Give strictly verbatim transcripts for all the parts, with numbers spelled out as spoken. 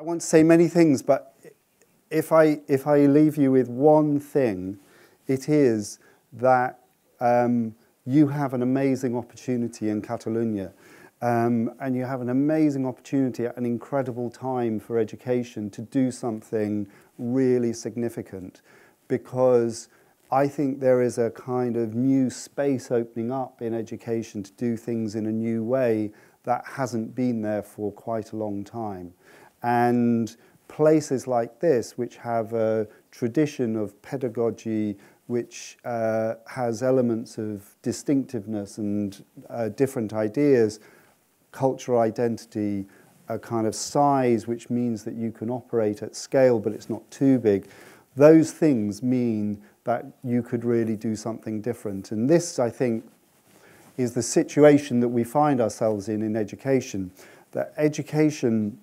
I want to say many things, but if I, if I leave you with one thing, it is that um, you have an amazing opportunity in Catalonia. Um, and you have an amazing opportunity at an incredible time for education to do something really significant, because I think there is a kind of new space opening up in education to do things in a new way that hasn't been there for quite a long time. And places like this, which have a tradition of pedagogy, which uh, has elements of distinctiveness and uh, different ideas, cultural identity, a kind of size, which means that you can operate at scale, but it's not too big. Those things mean that you could really do something different. And this, I think, is the situation that we find ourselves in in education, that education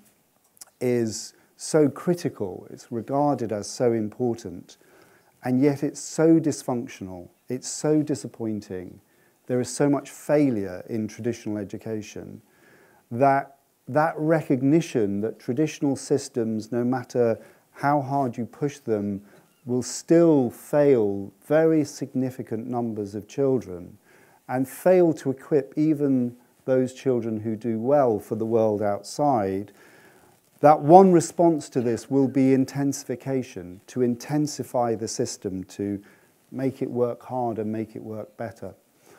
is so critical, it's regarded as so important, and yet it's so dysfunctional, it's so disappointing. There is so much failure in traditional education that that recognition that traditional systems, no matter how hard you push them, will still fail very significant numbers of children and fail to equip even those children who do well for the world outside, that one response to this will be intensification, to intensify the system, to make it work harder, make it work better.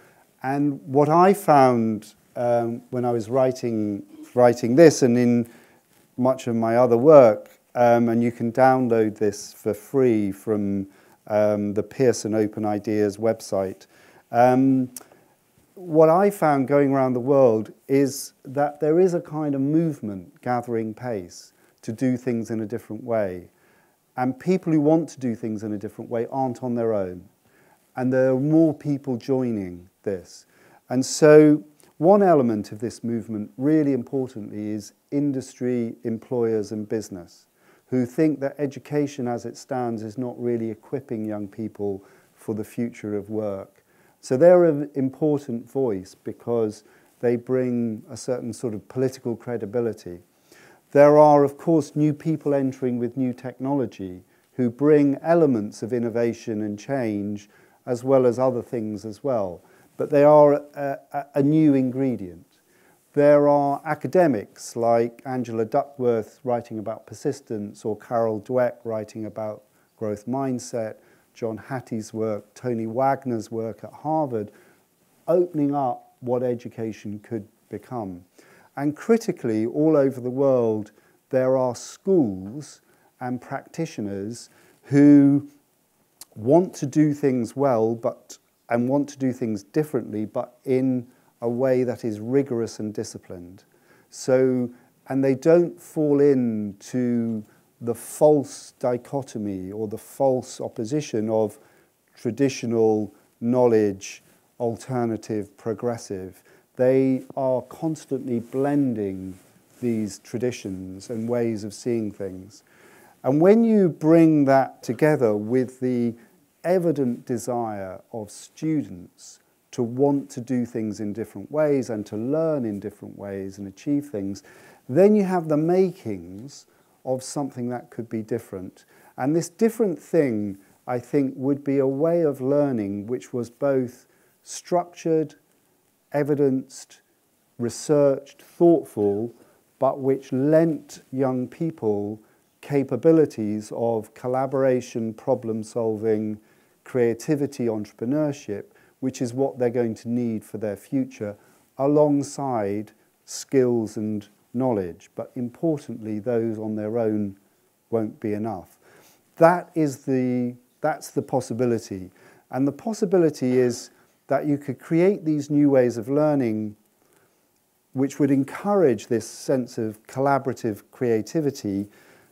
And what I found um, when I was writing, writing this, and in much of my other work, um, and you can download this for free from um, the Pearson Open Ideas website, um, what I found going around the world is that there is a kind of movement gathering pace to do things in a different way. And people who want to do things in a different way aren't on their own. And there are more people joining this. And so one element of this movement, really importantly, is industry, employers and business, who think that education as it stands is not really equipping young people for the future of work. So they're an important voice because they bring a certain sort of political credibility. There are, of course, new people entering with new technology who bring elements of innovation and change, as well as other things as well. But they are a, a, a new ingredient. There are academics like Angela Duckworth writing about persistence, or Carol Dweck writing about growth mindset, John Hattie's work, Tony Wagner's work at Harvard, opening up what education could become. And critically, all over the world, there are schools and practitioners who want to do things well, but and want to do things differently, but in a way that is rigorous and disciplined. So, and they don't fall into the false dichotomy or the false opposition of traditional knowledge, alternative, progressive. They are constantly blending these traditions and ways of seeing things. And when you bring that together with the evident desire of students to want to do things in different ways and to learn in different ways and achieve things, then you have the makings of something that could be different. And this different thing, I think, would be a way of learning which was both structured, evidenced, researched, thoughtful, but which lent young people capabilities of collaboration, problem solving, creativity, entrepreneurship, which is what they're going to need for their future, alongside skills and knowledge. But importantly, those on their own won't be enough. That is the, that's the possibility. And the possibility is that you could create these new ways of learning which would encourage this sense of collaborative creativity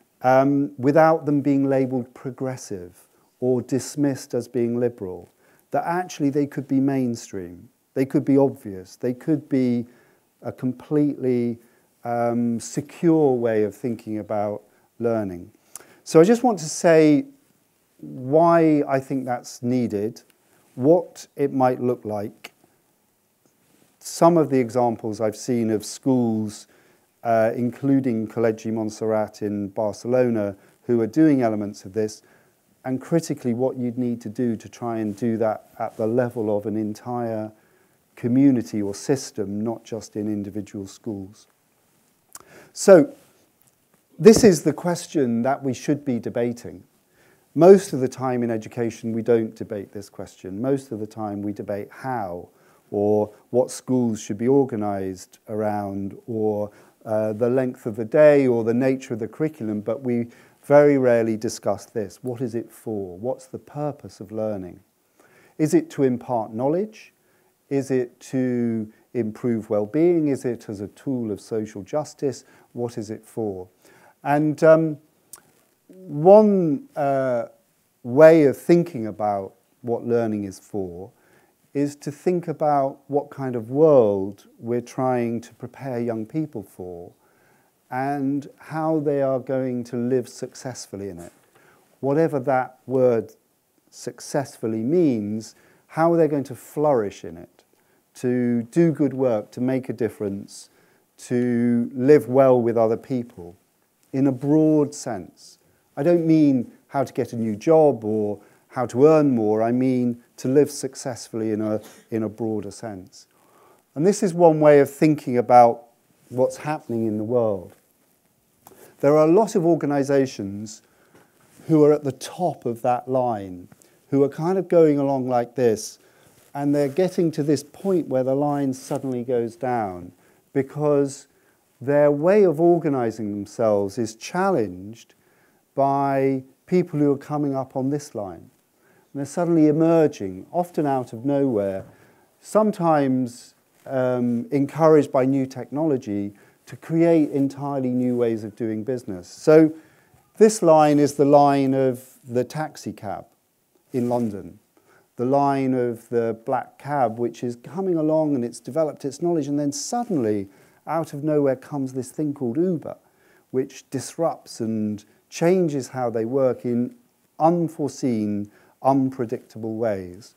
um, without them being labelled progressive or dismissed as being liberal. That actually they could be mainstream, they could be obvious, they could be a completely um, secure way of thinking about learning. So I just want to say why I think that's needed, what it might look like. Some of the examples I've seen of schools uh, including Col·legi Montserrat in Barcelona, who are doing elements of this, and critically what you'd need to do to try and do that at the level of an entire community or system, not just in individual schools. So this is the question that we should be debating. Most of the time in education we don't debate this question. Most of the time we debate how, or what schools should be organised around, or uh, the length of the day, or the nature of the curriculum, but we very rarely discuss this. What is it for? What's the purpose of learning? Is it to impart knowledge? Is it to improve well-being? Is it as a tool of social justice? What is it for? And um, one uh, way of thinking about what learning is for is to think about what kind of world we're trying to prepare young people for, and how they are going to live successfully in it. Whatever that word successfully means, how they're going to flourish in it, to do good work, to make a difference, to live well with other people, in a broad sense. I don't mean how to get a new job or how to earn more, I mean to live successfully in a, in a broader sense. And this is one way of thinking about what's happening in the world. There are a lot of organisations who are at the top of that line, who are kind of going along like this, and they're getting to this point where the line suddenly goes down because their way of organising themselves is challenged by people who are coming up on this line. And they're suddenly emerging, often out of nowhere, sometimes um, encouraged by new technology, to create entirely new ways of doing business. So this line is the line of the taxi cab in London, the line of the black cab, which is coming along and it's developed its knowledge, and then suddenly, out of nowhere, comes this thing called Uber, which disrupts and changes how they work in unforeseen, unpredictable ways.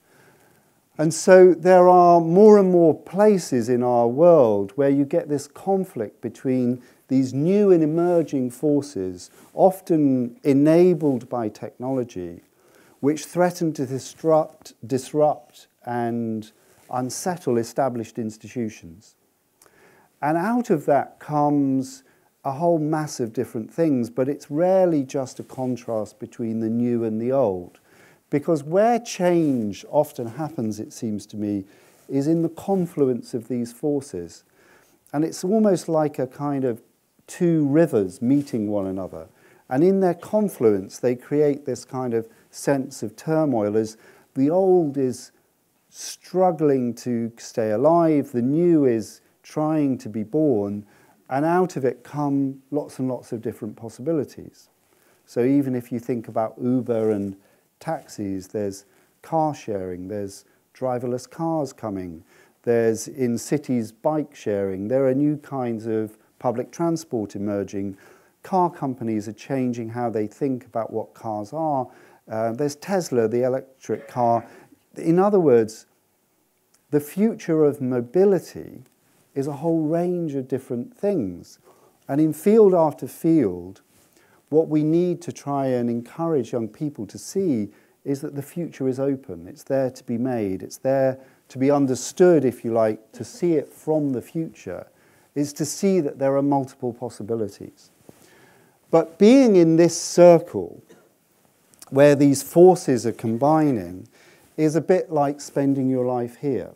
And so there are more and more places in our world where you get this conflict between these new and emerging forces, often enabled by technology, which threaten to disrupt, disrupt and unsettle established institutions. And out of that comes a whole mass of different things, but it's rarely just a contrast between the new and the old. Because where change often happens, it seems to me, is in the confluence of these forces. And it's almost like a kind of two rivers meeting one another. And in their confluence, they create this kind of sense of turmoil as the old is struggling to stay alive, the new is trying to be born, and out of it come lots and lots of different possibilities. So even if you think about Uber and taxis, there's car sharing, there's driverless cars coming, there's in cities bike sharing, there are new kinds of public transport emerging, car companies are changing how they think about what cars are, uh, there's Tesla, the electric car. In other words, the future of mobility is a whole range of different things. And in field after field, what we need to try and encourage young people to see is that the future is open. It's there to be made. It's there to be understood, if you like, to see it from the future, is to see that there are multiple possibilities. But being in this circle, where these forces are combining, is a bit like spending your life here.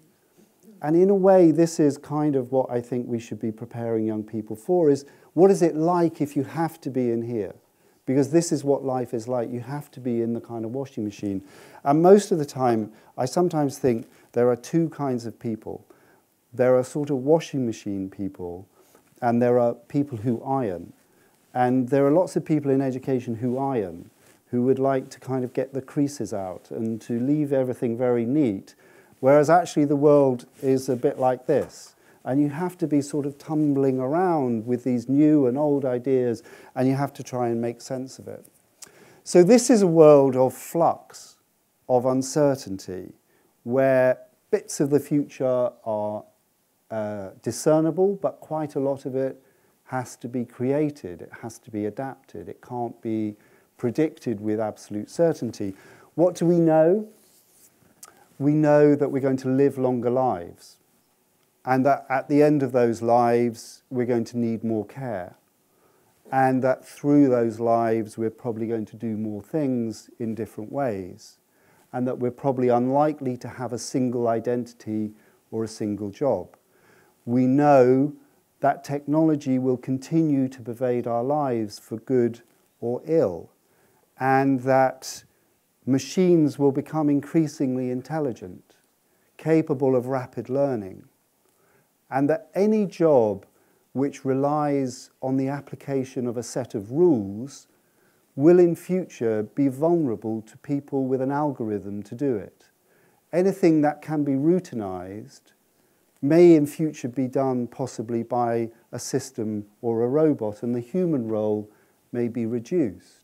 And in a way, this is kind of what I think we should be preparing young people for, is what is it like if you have to be in here? Because this is what life is like. You have to be in the kind of washing machine. And most of the time, I sometimes think there are two kinds of people. There are sort of washing machine people, and there are people who iron. And there are lots of people in education who iron, who would like to kind of get the creases out and to leave everything very neat, whereas actually the world is a bit like this. And you have to be sort of tumbling around with these new and old ideas, and you have to try and make sense of it. So this is a world of flux, of uncertainty, where bits of the future are uh, discernible, but quite a lot of it has to be created, it has to be adapted, it can't be predicted with absolute certainty. What do we know? We know that we're going to live longer lives, and that at the end of those lives we're going to need more care, and that through those lives we're probably going to do more things in different ways, and that we're probably unlikely to have a single identity or a single job. We know that technology will continue to pervade our lives for good or ill, and that machines will become increasingly intelligent, capable of rapid learning, and that any job which relies on the application of a set of rules will in future be vulnerable to people with an algorithm to do it. Anything that can be routinized may in future be done possibly by a system or a robot, and the human role may be reduced.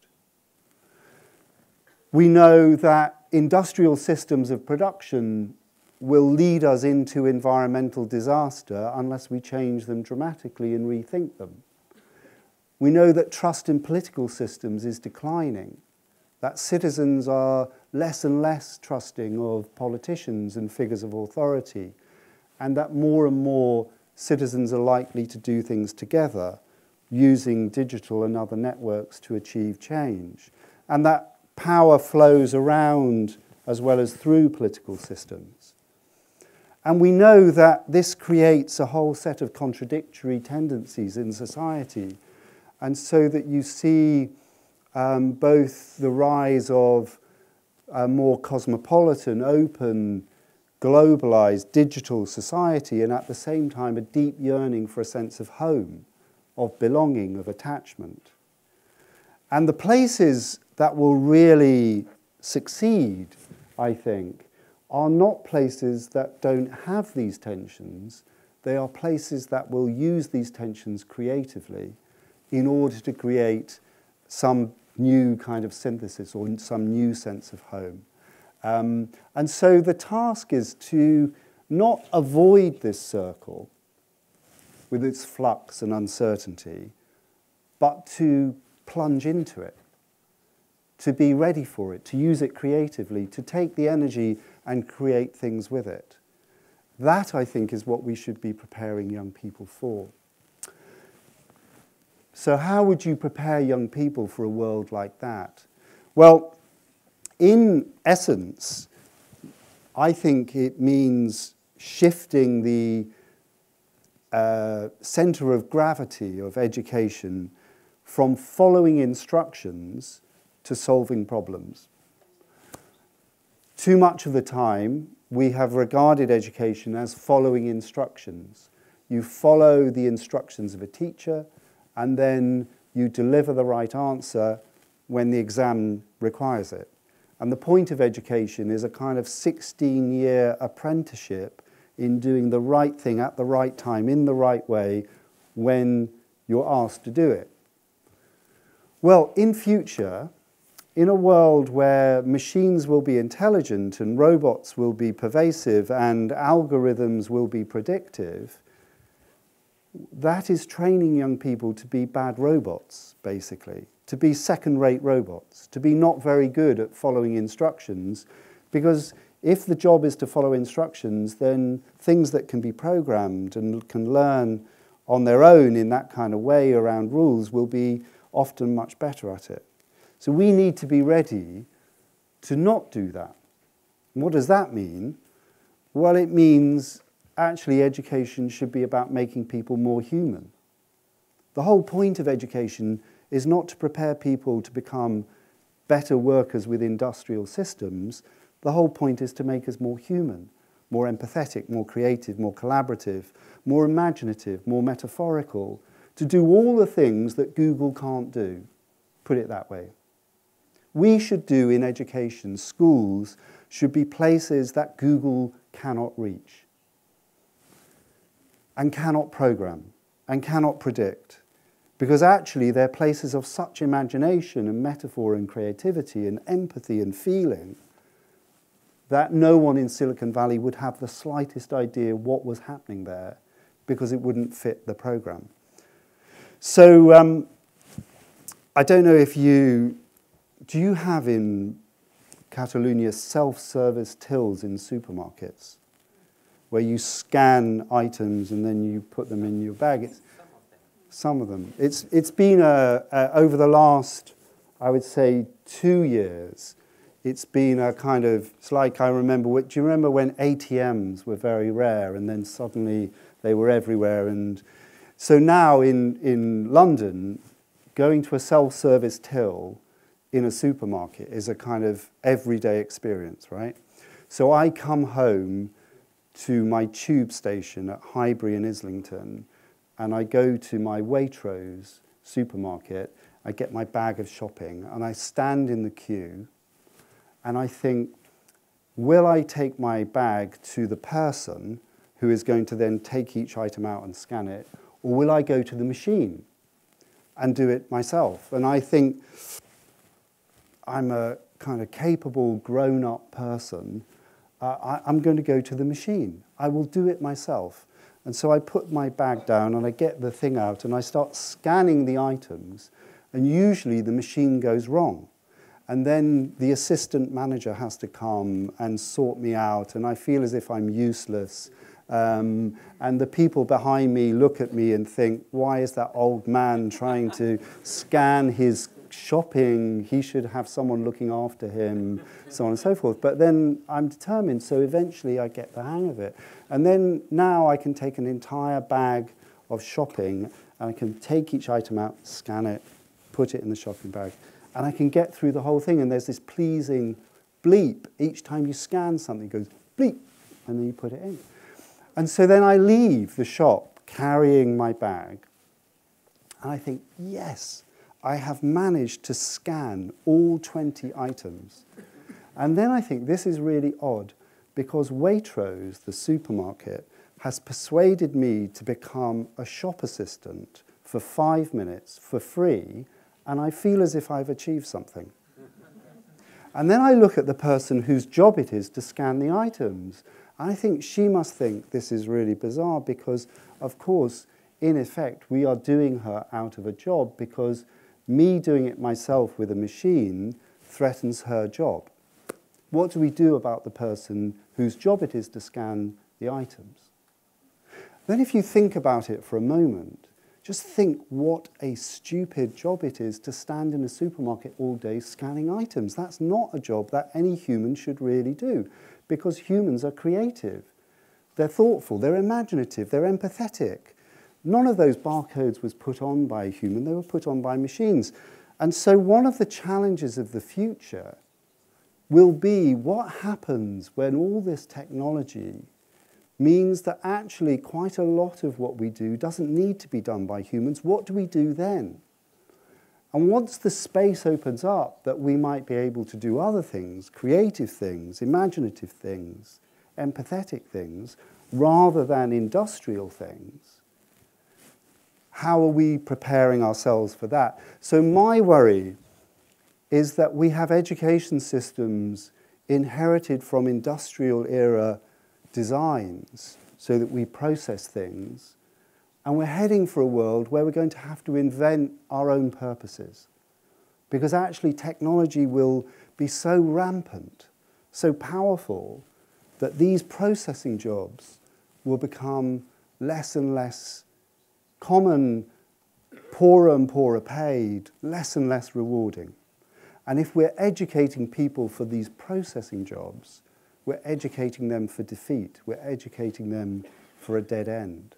We know that industrial systems of production will lead us into environmental disaster unless we change them dramatically and rethink them. We know that trust in political systems is declining, that citizens are less and less trusting of politicians and figures of authority, and that more and more citizens are likely to do things together using digital and other networks to achieve change, and that power flows around as well as through political systems. And we know that this creates a whole set of contradictory tendencies in society, and so that you see um, both the rise of a more cosmopolitan, open, globalized digital society, and at the same time a deep yearning for a sense of home, of belonging, of attachment. And the places that will really succeed, I think, are not places that don't have these tensions. They are places that will use these tensions creatively in order to create some new kind of synthesis or some new sense of home. Um, and so the task is to not avoid this circle with its flux and uncertainty, but to plunge into it, to be ready for it, to use it creatively, to take the energy and create things with it. That, I think, is what we should be preparing young people for. So how would you prepare young people for a world like that? Well, in essence, I think it means shifting the uh, center of gravity of education from following instructions to solving problems. Too much of the time, we have regarded education as following instructions. You follow the instructions of a teacher, and then you deliver the right answer when the exam requires it. And the point of education is a kind of sixteen-year apprenticeship in doing the right thing at the right time, in the right way, when you're asked to do it. Well, in future, in a world where machines will be intelligent and robots will be pervasive and algorithms will be predictive, that is training young people to be bad robots, basically, to be second-rate robots, to be not very good at following instructions, because if the job is to follow instructions, then things that can be programmed and can learn on their own in that kind of way around rules will be often much better at it. So we need to be ready to not do that. And what does that mean? Well, it means actually education should be about making people more human. The whole point of education is not to prepare people to become better workers with industrial systems. The whole point is to make us more human, more empathetic, more creative, more collaborative, more imaginative, more metaphorical, to do all the things that Google can't do, put it that way. We should do in education, schools should be places that Google cannot reach and cannot program and cannot predict, because actually they're places of such imagination and metaphor and creativity and empathy and feeling that no one in Silicon Valley would have the slightest idea what was happening there, because it wouldn't fit the program. So um, I don't know if you, do you have in Catalonia self-service tills in supermarkets where you scan items and then you put them in your bag? It's, some of them. It's, it's been, a, a, over the last, I would say, two years, it's been a kind of, it's like I remember, do you remember when A T Ms were very rare and then suddenly they were everywhere? And so now in, in London, going to a self-service till in a supermarket is a kind of everyday experience, right? So I come home to my tube station at Highbury in Islington, and I go to my Waitrose supermarket, I get my bag of shopping, and I stand in the queue, and I think, will I take my bag to the person who is going to then take each item out and scan it, or will I go to the machine and do it myself? And I think I'm a kind of capable, grown-up person. Uh, I, I'm going to go to the machine. I will do it myself. And so I put my bag down and I get the thing out and I start scanning the items, and usually the machine goes wrong. And then the assistant manager has to come and sort me out, and I feel as if I'm useless. Um, and the people behind me look at me and think, why is that old man trying to scan his shopping? He should have someone looking after him, so on and so forth. But then I'm determined, so eventually I get the hang of it. And then now I can take an entire bag of shopping, and I can take each item out, scan it, put it in the shopping bag, and I can get through the whole thing. And there's this pleasing bleep. Each time you scan something, it goes bleep, and then you put it in. And so then I leave the shop carrying my bag, and I think, yes, I have managed to scan all twenty items. And then I think this is really odd, because Waitrose, the supermarket, has persuaded me to become a shop assistant for five minutes for free, and I feel as if I've achieved something. And then I look at the person whose job it is to scan the items. I think she must think this is really bizarre because, of course, in effect, we are doing her out of a job because me doing it myself with a machine threatens her job. What do we do about the person whose job it is to scan the items? Then if you think about it for a moment, just think what a stupid job it is to stand in a supermarket all day scanning items. That's not a job that any human should really do, because humans are creative. They're thoughtful, they're imaginative, they're empathetic. None of those barcodes was put on by a human, they were put on by machines. And so one of the challenges of the future will be what happens when all this technology means that actually quite a lot of what we do doesn't need to be done by humans. What do we do then? And once the space opens up that we might be able to do other things, creative things, imaginative things, empathetic things, rather than industrial things, how are we preparing ourselves for that? So my worry is that we have education systems inherited from industrial era designs so that we process things, and we're heading for a world where we're going to have to invent our own purposes, because actually technology will be so rampant, so powerful, that these processing jobs will become less and less common, poorer and poorer paid, less and less rewarding. And if we're educating people for these processing jobs, we're educating them for defeat. We're educating them for a dead end.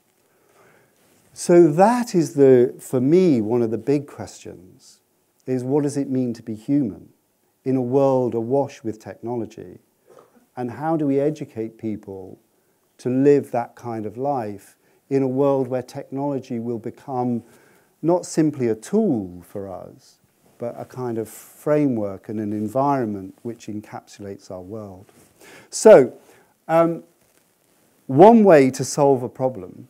So that is, the, for me, one of the big questions, is what does it mean to be human in a world awash with technology? And how do we educate people to live that kind of life in a world where technology will become not simply a tool for us, but a kind of framework and an environment which encapsulates our world? So, um, one way to solve a problem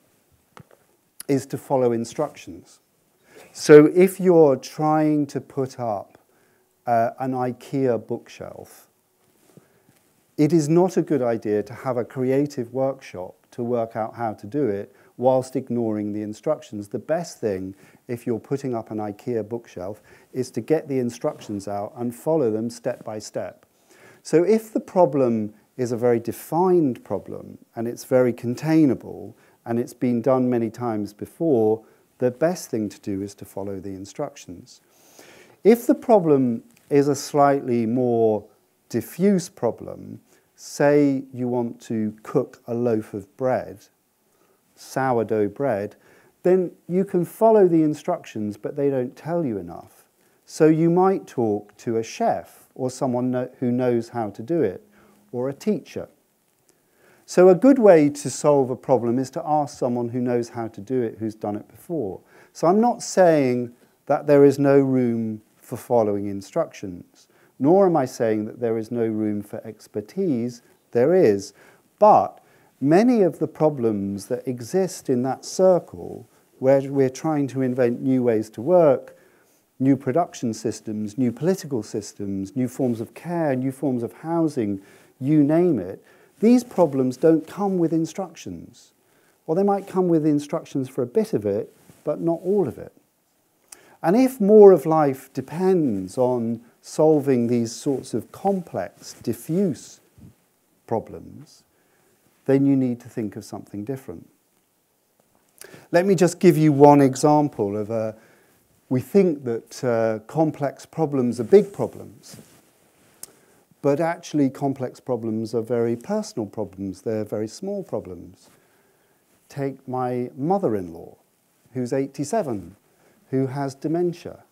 is to follow instructions. So if you're trying to put up uh, an IKEA bookshelf, it is not a good idea to have a creative workshop to work out how to do it whilst ignoring the instructions. The best thing, if you're putting up an IKEA bookshelf, is to get the instructions out and follow them step by step. So if the problem is a very defined problem and it's very containable and it's been done many times before, the best thing to do is to follow the instructions. If the problem is a slightly more diffuse problem, say you want to cook a loaf of bread, sourdough bread, then you can follow the instructions, but they don't tell you enough. So you might talk to a chef or someone no- who knows how to do it, or a teacher. So a good way to solve a problem is to ask someone who knows how to do it, who's done it before. So I'm not saying that there is no room for following instructions, nor am I saying that there is no room for expertise. There is. But many of the problems that exist in that circle, where we're trying to invent new ways to work, new production systems, new political systems, new forms of care, new forms of housing, you name it, these problems don't come with instructions. Or they might come with instructions for a bit of it, but not all of it. And if more of life depends on solving these sorts of complex, diffuse problems, then you need to think of something different. Let me just give you one example of a, we think that uh, complex problems are big problems, but actually complex problems are very personal problems, they're very small problems. Take my mother-in-law, who's eighty-seven, who has dementia.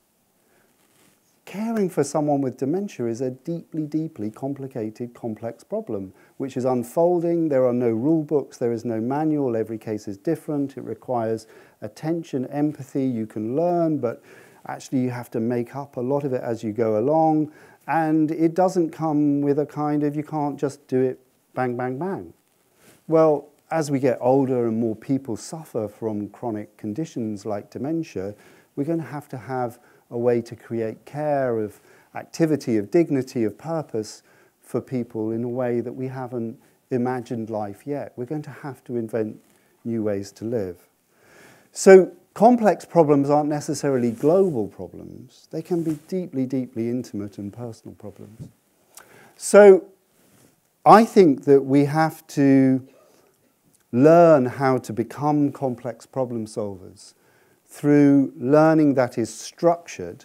Caring for someone with dementia is a deeply, deeply complicated, complex problem, which is unfolding. There are no rule books, there is no manual, every case is different. It requires attention, empathy, you can learn, but actually you have to make up a lot of it as you go along. And it doesn't come with a kind of, you can't just do it bang, bang, bang. Well, as we get older and more people suffer from chronic conditions like dementia, we're going to have to have a way to create care, of activity, of dignity, of purpose for people in a way that we haven't imagined life yet. We're going to have to invent new ways to live. So complex problems aren't necessarily global problems. They can be deeply, deeply intimate and personal problems. So I think that we have to learn how to become complex problem solvers through learning that is structured.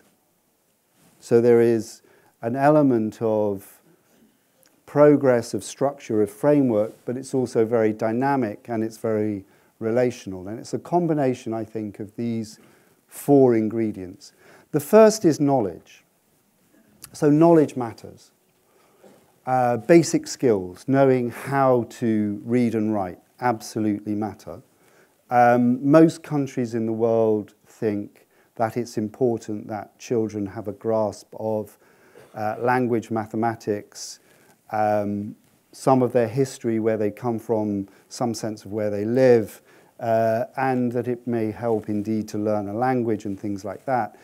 So there is an element of progress, of structure, of framework, but it's also very dynamic and it's very relational. And it's a combination, I think, of these four ingredients. The first is knowledge. So knowledge matters. Uh, basic skills, knowing how to read and write, absolutely matter. Um, most countries in the world think that it's important that children have a grasp of uh, language, mathematics, um, some of their history, where they come from, some sense of where they live, uh, and that it may help indeed to learn a language and things like that.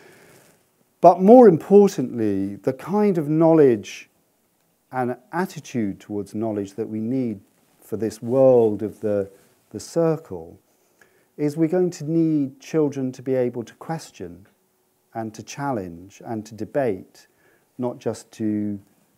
But more importantly, the kind of knowledge and attitude towards knowledge that we need for this world of the, the circle is we're going to need children to be able to question and to challenge and to debate, not just to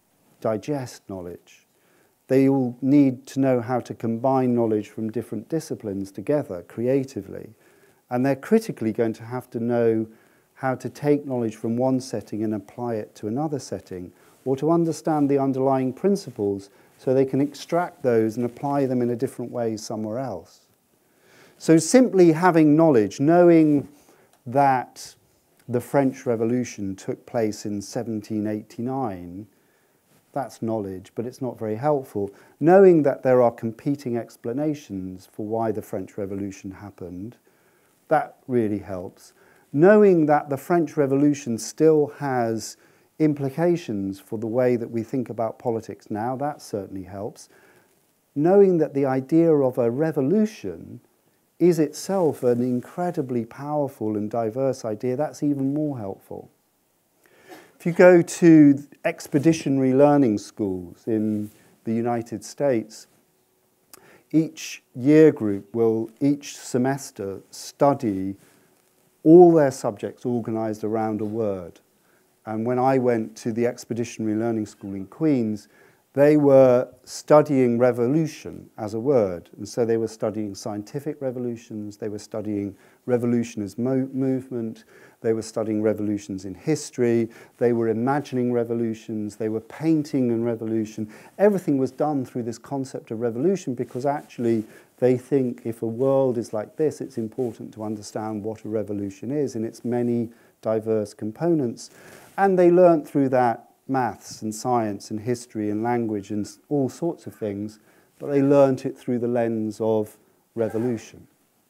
digest knowledge. They all need to know how to combine knowledge from different disciplines together creatively. And they're critically going to have to know how to take knowledge from one setting and apply it to another setting, or to understand the underlying principles so they can extract those and apply them in a different way somewhere else. So simply having knowledge, knowing that the French Revolution took place in seventeen eighty-nine, that's knowledge, but it's not very helpful. Knowing that there are competing explanations for why the French Revolution happened, that really helps. Knowing that the French Revolution still has implications for the way that we think about politics now, that certainly helps. Knowing that the idea of a revolution is itself an incredibly powerful and diverse idea, that's even more helpful. If you go to expeditionary learning schools in the United States, each year group will each semester study all their subjects organised around a word. And when I went to the Expeditionary Learning School in Queen's, they were studying revolution as a word. And so they were studying scientific revolutions, they were studying revolution as mo movement, they were studying revolutions in history, they were imagining revolutions, they were painting in revolution. Everything was done through this concept of revolution, because actually they think if a world is like this, it's important to understand what a revolution is in its many diverse components. And they learnt through that maths and science and history and language and all sorts of things, but they learnt it through the lens of revolution.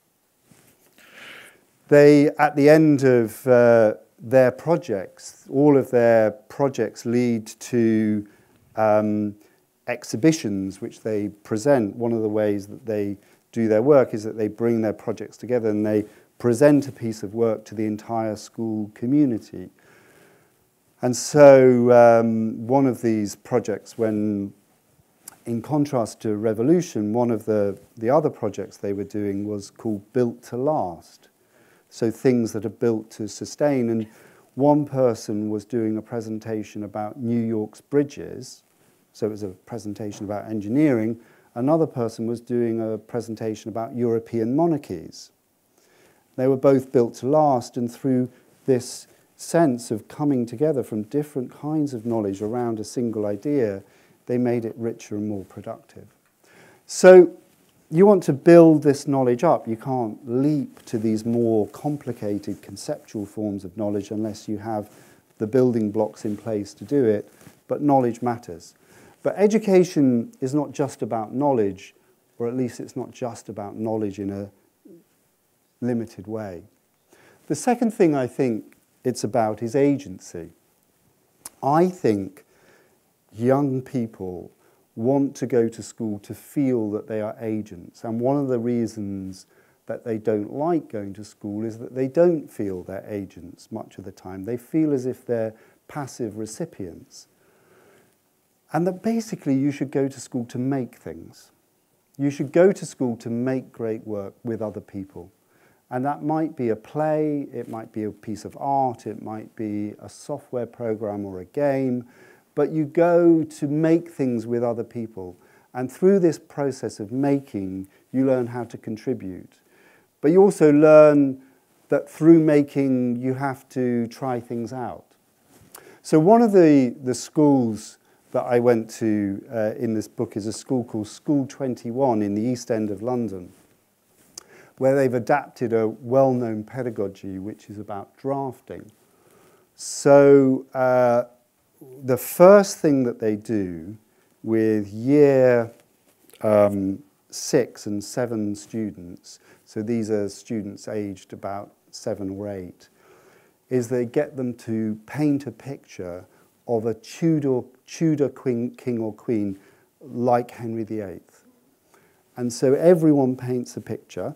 They, at the end of uh, their projects, all of their projects lead to um, exhibitions which they present. One of the ways that they do their work is that they bring their projects together and they present a piece of work to the entire school community. And so um, one of these projects, when in contrast to revolution, one of the, the other projects they were doing was called Built to Last. So things that are built to sustain. And one person was doing a presentation about New York's bridges. So it was a presentation about engineering. Another person was doing a presentation about European monarchies. They were both built to last, and through this sense of coming together from different kinds of knowledge around a single idea, they made it richer and more productive. So you want to build this knowledge up. You can't leap to these more complicated conceptual forms of knowledge unless you have the building blocks in place to do it, but knowledge matters. But education is not just about knowledge, or at least it's not just about knowledge in a limited way. The second thing I think it's about is agency. I think young people want to go to school to feel that they are agents. And one of the reasons that they don't like going to school is that they don't feel they're agents much of the time. They feel as if they're passive recipients. And that basically you should go to school to make things. You should go to school to make great work with other people. And that might be a play, it might be a piece of art, it might be a software program or a game, but you go to make things with other people. And through this process of making, you learn how to contribute. But you also learn that through making, you have to try things out. So one of the, the schools that I went to uh, in this book is a school called School twenty-one in the East End of London, where they've adapted a well-known pedagogy which is about drafting. So uh, the first thing that they do with year um, six and seven students, so these are students aged about seven or eight, is they get them to paint a picture of a Tudor, Tudor queen, king or queen like Henry the eighth. And so everyone paints a picture.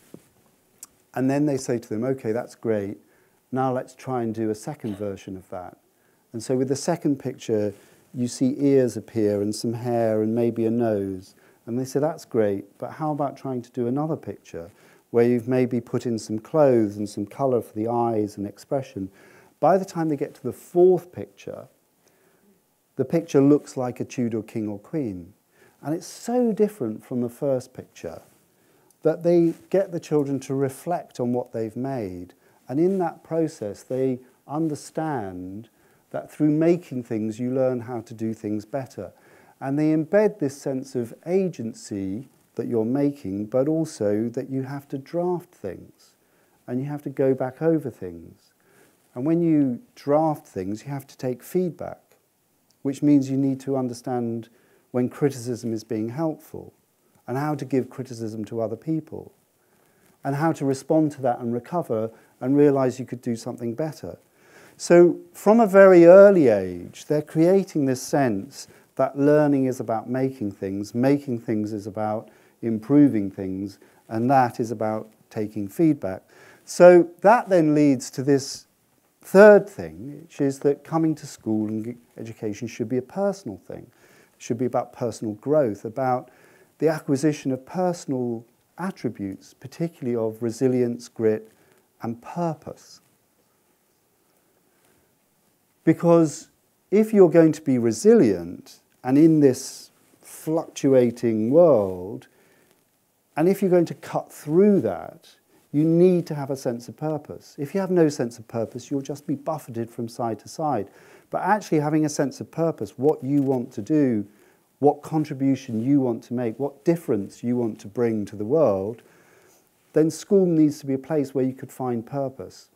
And then they say to them, okay, that's great. Now let's try and do a second version of that. And so with the second picture, you see ears appear and some hair and maybe a nose. And they say, that's great, but how about trying to do another picture where you've maybe put in some clothes and some colour for the eyes and expression? By the time they get to the fourth picture, the picture looks like a Tudor king or queen. And it's so different from the first picture that they get the children to reflect on what they've made. And in that process, they understand that through making things, you learn how to do things better. And they embed this sense of agency that you're making, but also that you have to draft things and you have to go back over things. And when you draft things, you have to take feedback, which means you need to understand when criticism is being helpful, and how to give criticism to other people, and how to respond to that and recover and realize you could do something better. So from a very early age, they're creating this sense that learning is about making things, making things is about improving things, and that is about taking feedback. So that then leads to this third thing, which is that coming to school and education should be a personal thing. It should be about personal growth, about the acquisition of personal attributes, particularly of resilience, grit, and purpose. Because if you're going to be resilient, and in this fluctuating world, and if you're going to cut through that, you need to have a sense of purpose. If you have no sense of purpose, you'll just be buffeted from side to side. But actually having a sense of purpose, what you want to do, what contribution you want to make, what difference you want to bring to the world, then school needs to be a place where you could find purpose.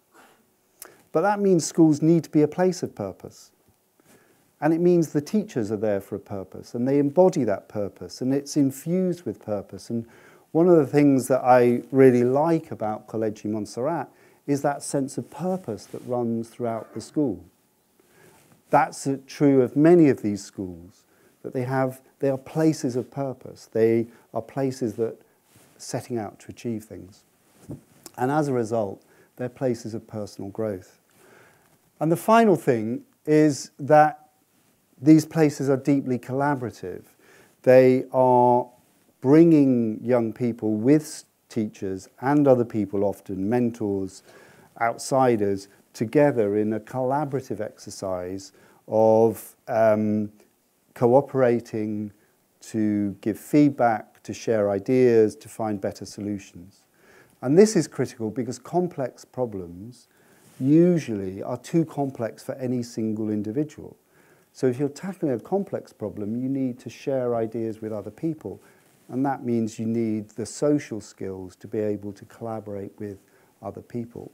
But that means schools need to be a place of purpose. And it means the teachers are there for a purpose, and they embody that purpose, and it's infused with purpose. And one of the things that I really like about Collegi Montserrat is that sense of purpose that runs throughout the school. That's true of many of these schools, that they have, they are places of purpose. They are places that are setting out to achieve things. And as a result, they're places of personal growth. And the final thing is that these places are deeply collaborative. They are bringing young people with teachers and other people, often mentors, outsiders, together in a collaborative exercise of um, cooperating to give feedback, to share ideas, to find better solutions. And this is critical because complex problems usually are too complex for any single individual. So if you're tackling a complex problem, you need to share ideas with other people. And that means you need the social skills to be able to collaborate with other people.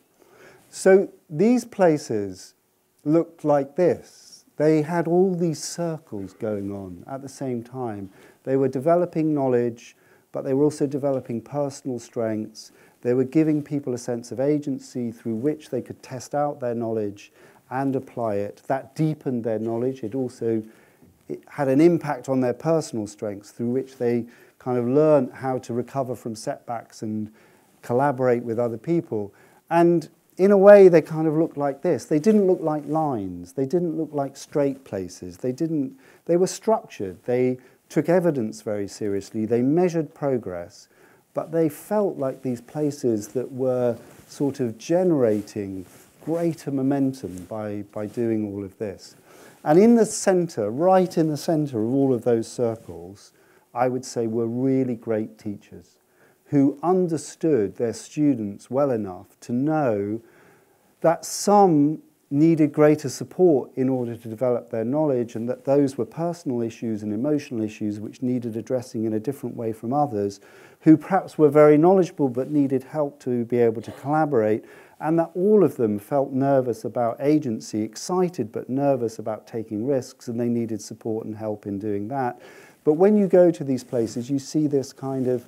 So these places looked like this. They had all these circles going on at the same time. They were developing knowledge, but they were also developing personal strengths. They were giving people a sense of agency through which they could test out their knowledge and apply it. That deepened their knowledge. It also it had an impact on their personal strengths through which they kind of learned how to recover from setbacks and collaborate with other people. And in a way, they kind of looked like this. They didn't look like lines. They didn't look like straight places. They didn't, they were structured. They took evidence very seriously. They measured progress, but they felt like these places that were sort of generating greater momentum by, by doing all of this. And in the center, right in the center of all of those circles, I would say were really great teachers who understood their students well enough to know that some needed greater support in order to develop their knowledge, and that those were personal issues and emotional issues which needed addressing in a different way from others, who perhaps were very knowledgeable but needed help to be able to collaborate, and that all of them felt nervous about agency, excited but nervous about taking risks, and they needed support and help in doing that. But when you go to these places, you see this kind of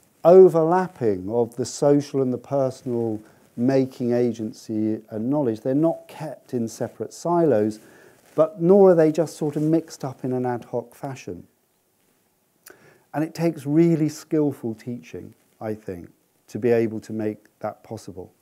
overlapping of the social and the personal making agency and knowledge. They're not kept in separate silos, but nor are they just sort of mixed up in an ad hoc fashion. And it takes really skillful teaching, I think, to be able to make that possible.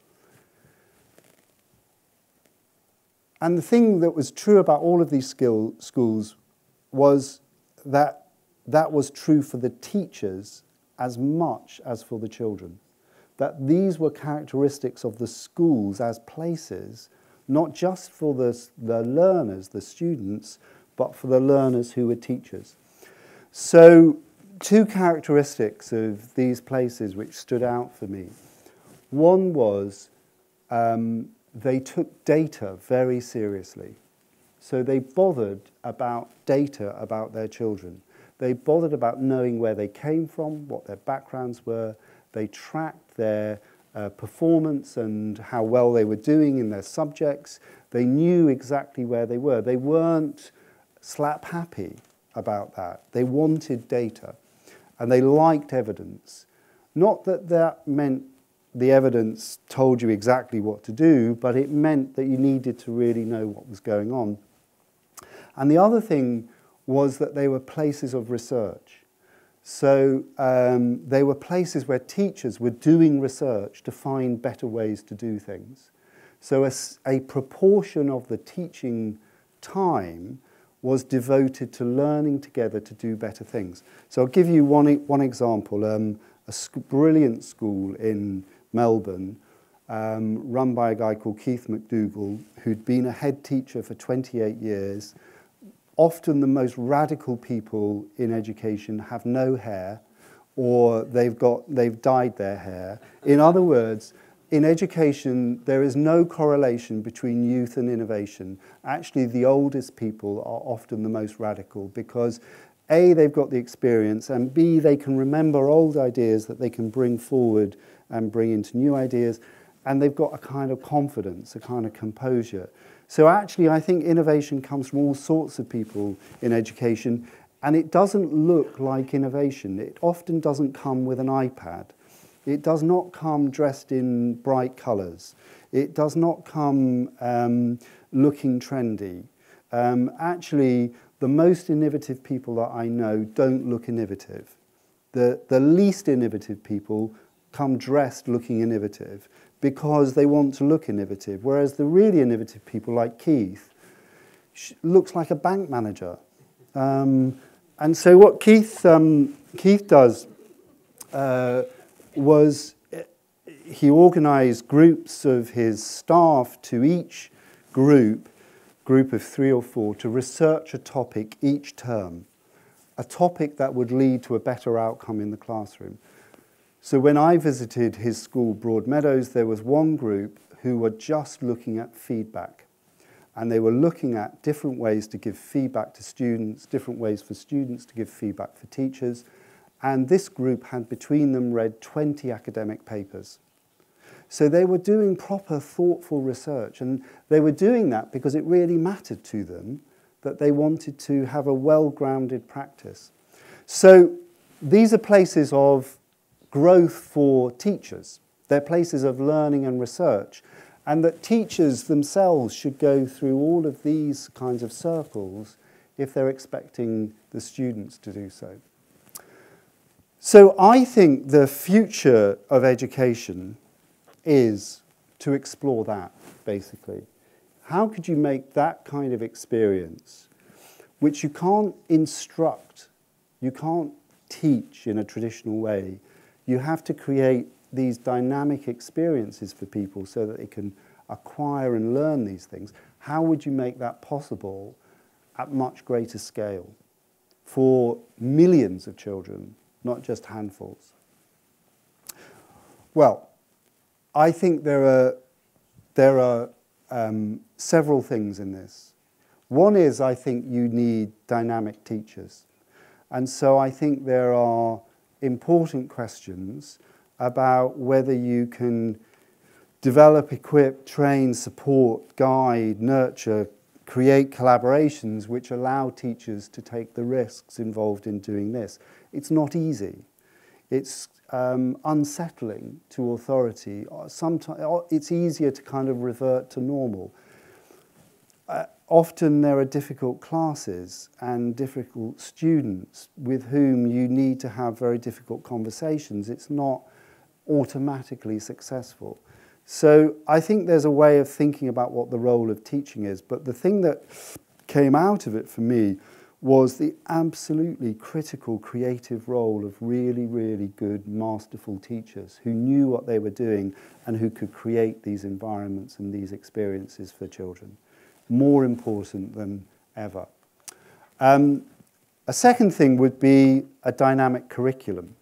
And the thing that was true about all of these skill schools was that that was true for the teachers as much as for the children. That these were characteristics of the schools as places, not just for the, the learners, the students, but for the learners who were teachers. So two characteristics of these places which stood out for me. One was um, they took data very seriously. So they bothered about data about their children. They bothered about knowing where they came from, what their backgrounds were. They tracked their uh, performance and how well they were doing in their subjects. They knew exactly where they were. They weren't slap happy about that. They wanted data, and they liked evidence. Not that that meant the evidence told you exactly what to do, but it meant that you needed to really know what was going on. And the other thing was that they were places of research. So um, they were places where teachers were doing research to find better ways to do things. So a, a proportion of the teaching time was devoted to learning together to do better things. So I'll give you one, one example. Um, a sc brilliant school in Melbourne, um, run by a guy called Keith McDougall, who'd been a head teacher for twenty-eight years. Often the most radical people in education have no hair, or they've, got, they've dyed their hair. In other words, in education, there is no correlation between youth and innovation. Actually, the oldest people are often the most radical because A, they've got the experience, and B, they can remember old ideas that they can bring forward and bring into new ideas, and they've got a kind of confidence, a kind of composure. So actually, I think innovation comes from all sorts of people in education, and it doesn't look like innovation. It often doesn't come with an iPad. It does not come dressed in bright colours. It does not come um, looking trendy. Um, actually, the most innovative people that I know don't look innovative. The, the least innovative people come dressed looking innovative because they want to look innovative, whereas the really innovative people like Keith looks like a bank manager. Um, and so what Keith, um, Keith does uh, was he organised groups of his staff to each group, group of three or four, to research a topic each term, a topic that would lead to a better outcome in the classroom. So when I visited his school, Broadmeadows, there was one group who were just looking at feedback. And they were looking at different ways to give feedback to students, different ways for students to give feedback for teachers. And this group had between them read twenty academic papers. So they were doing proper, thoughtful research. And they were doing that because it really mattered to them that they wanted to have a well-grounded practice. So these are places of growth for teachers. They're places of learning and research. And that teachers themselves should go through all of these kinds of circles if they're expecting the students to do so. So I think the future of education is to explore that, basically. How could you make that kind of experience, which you can't instruct, you can't teach in a traditional way, you have to create these dynamic experiences for people so that they can acquire and learn these things. How would you make that possible at much greater scale for millions of children, not just handfuls? Well, I think there are, there are um, several things in this. One is I think you need dynamic teachers. And so I think there are important questions about whether you can develop, equip, train, support, guide, nurture, create collaborations which allow teachers to take the risks involved in doing this. It's not easy. It's um, unsettling to authority. Sometimes it's easier to kind of revert to normal. Uh, often there are difficult classes and difficult students with whom you need to have very difficult conversations. It's not automatically successful. So I think there's a way of thinking about what the role of teaching is, but the thing that came out of it for me was the absolutely critical creative role of really, really good, masterful teachers who knew what they were doing and who could create these environments and these experiences for children. More important than ever. Um, a second thing would be a dynamic curriculum.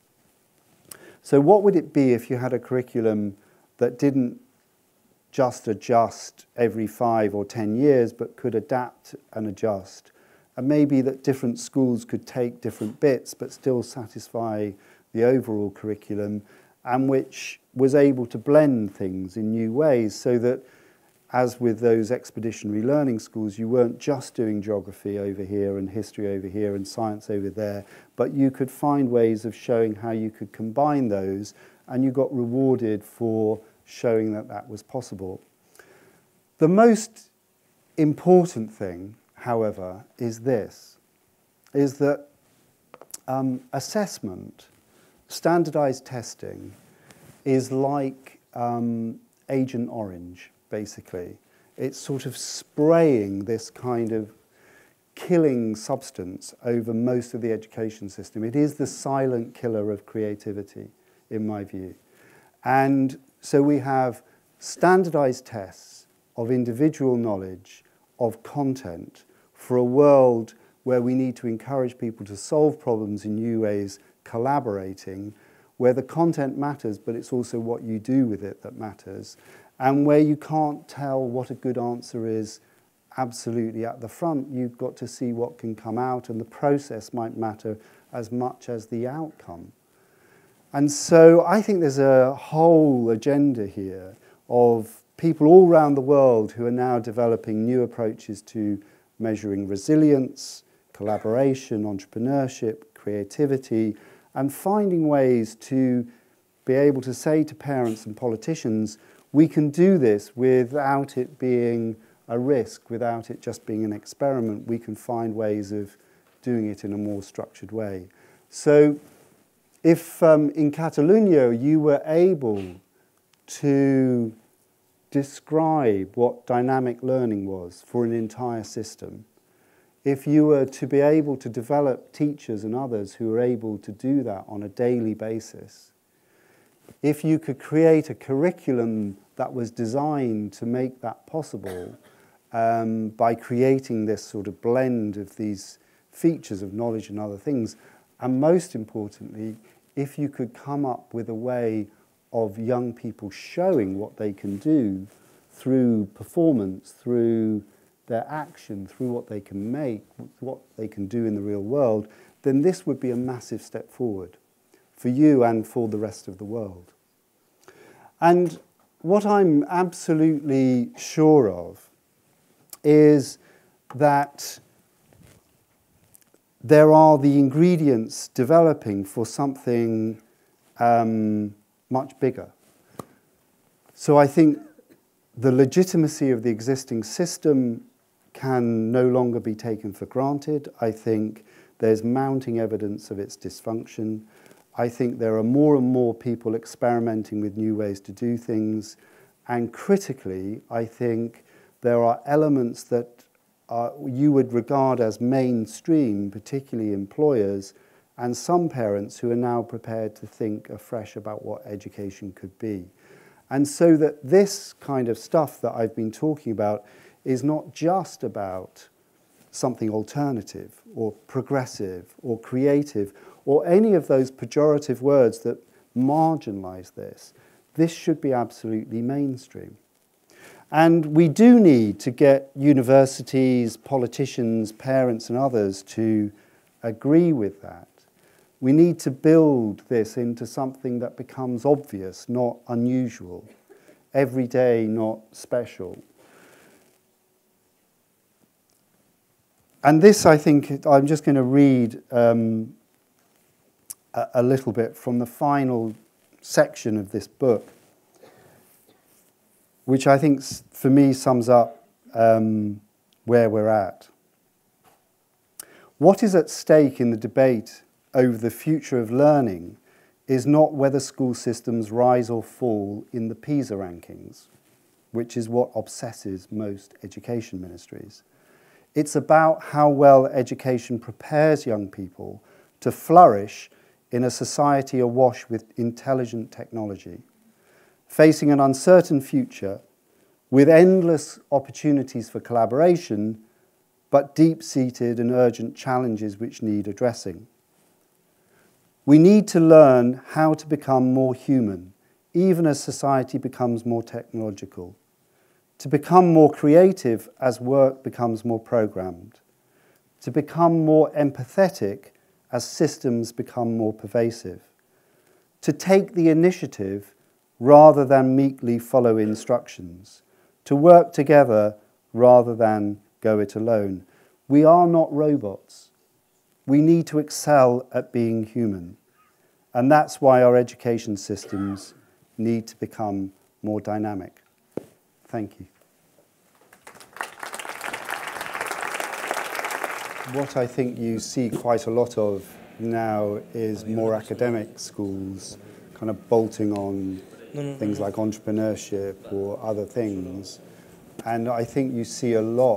So what would it be if you had a curriculum that didn't just adjust every five or ten years, but could adapt and adjust? And maybe that different schools could take different bits, but still satisfy the overall curriculum, and which was able to blend things in new ways so that, as with those expeditionary learning schools, you weren't just doing geography over here and history over here and science over there, but you could find ways of showing how you could combine those, and you got rewarded for showing that that was possible. The most important thing, however, is this, is that um, assessment, standardized testing, is like um, Agent Orange. Basically, it's sort of spraying this kind of killing substance over most of the education system. It is the silent killer of creativity, in my view. And so we have standardized tests of individual knowledge, of content, for a world where we need to encourage people to solve problems in new ways, collaborating, where the content matters, but it's also what you do with it that matters, and where you can't tell what a good answer is absolutely at the front. You've got to see what can come out, and the process might matter as much as the outcome. And so I think there's a whole agenda here of people all around the world who are now developing new approaches to measuring resilience, collaboration, entrepreneurship, creativity, and finding ways to be able to say to parents and politicians, we can do this without it being a risk, without it just being an experiment. We can find ways of doing it in a more structured way. So if um, in Catalonia you were able to describe what dynamic learning was for an entire system, if you were to be able to develop teachers and others who are able to do that on a daily basis, if you could create a curriculum that was designed to make that possible um, by creating this sort of blend of these features of knowledge and other things, and most importantly, if you could come up with a way of young people showing what they can do through performance, through their action, through what they can make, what they can do in the real world, then this would be a massive step forward for you and for the rest of the world. And what I'm absolutely sure of is that there are the ingredients developing for something um, much bigger. So I think the legitimacy of the existing system can no longer be taken for granted. I think there's mounting evidence of its dysfunction. I think there are more and more people experimenting with new ways to do things. And critically, I think there are elements that uh, you would regard as mainstream, particularly employers, and some parents who are now prepared to think afresh about what education could be. And so that this kind of stuff that I've been talking about is not just about something alternative or progressive or creative or any of those pejorative words that marginalize this. This should be absolutely mainstream. And we do need to get universities, politicians, parents and others to agree with that. We need to build this into something that becomes obvious, not unusual, everyday, not special. And this, I think, I'm just going to read um, a, a little bit from the final section of this book, which I think, for me, sums up um, where we're at. What is at stake in the debate over the future of learning is not whether school systems rise or fall in the PISA rankings, which is what obsesses most education ministries. It's about how well education prepares young people to flourish in a society awash with intelligent technology, facing an uncertain future with endless opportunities for collaboration, but deep-seated and urgent challenges which need addressing. We need to learn how to become more human, even as society becomes more technological, to become more creative as work becomes more programmed, to become more empathetic as systems become more pervasive, to take the initiative rather than meekly follow instructions, to work together rather than go it alone. We are not robots. We need to excel at being human. And that's why our education systems need to become more dynamic. Thank you. What I think you see quite a lot of now is more academic schools kind of bolting on things like entrepreneurship or other things. And I think you see a lot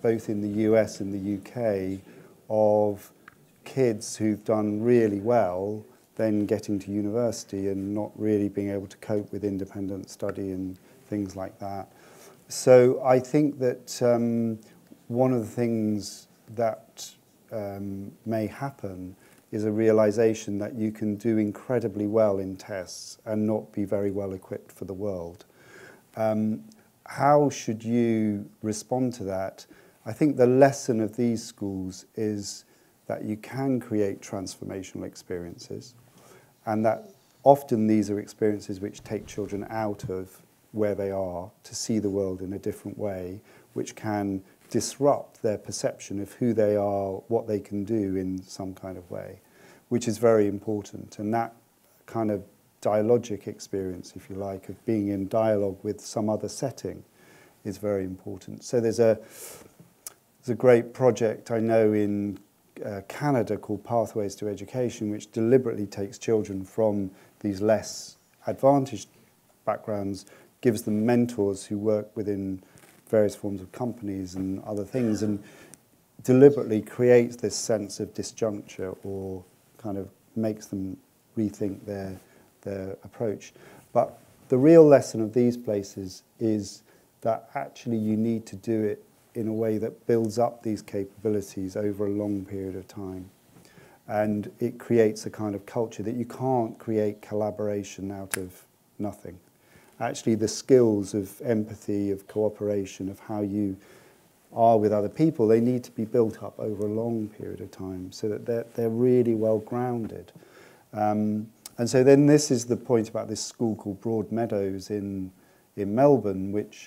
both in the U S and the U K, of kids who've done really well then getting to university and not really being able to cope with independent study and things like that. So I think that um, one of the things that um, may happen is a realization that you can do incredibly well in tests and not be very well equipped for the world. Um, how should you respond to that? I think the lesson of these schools is that you can create transformational experiences, and that often these are experiences which take children out of where they are to see the world in a different way, which can disrupt their perception of who they are, what they can do in some kind of way, which is very important. And that kind of dialogic experience, if you like, of being in dialogue with some other setting is very important. So there's a, there's a great project I know in uh, Canada called Pathways to Education, which deliberately takes children from these less advantaged backgrounds, gives them mentors who work within various forms of companies and other things, and deliberately creates this sense of disjuncture or kind of makes them rethink their, their approach. But the real lesson of these places is that actually you need to do it in a way that builds up these capabilities over a long period of time. And it creates a kind of culture that you can't create collaboration out of nothing. Actually, the skills of empathy, of cooperation, of how you are with other people, they need to be built up over a long period of time so that they're, they're really well grounded. Um, and so then this is the point about this school called Broadmeadows in, in Melbourne, which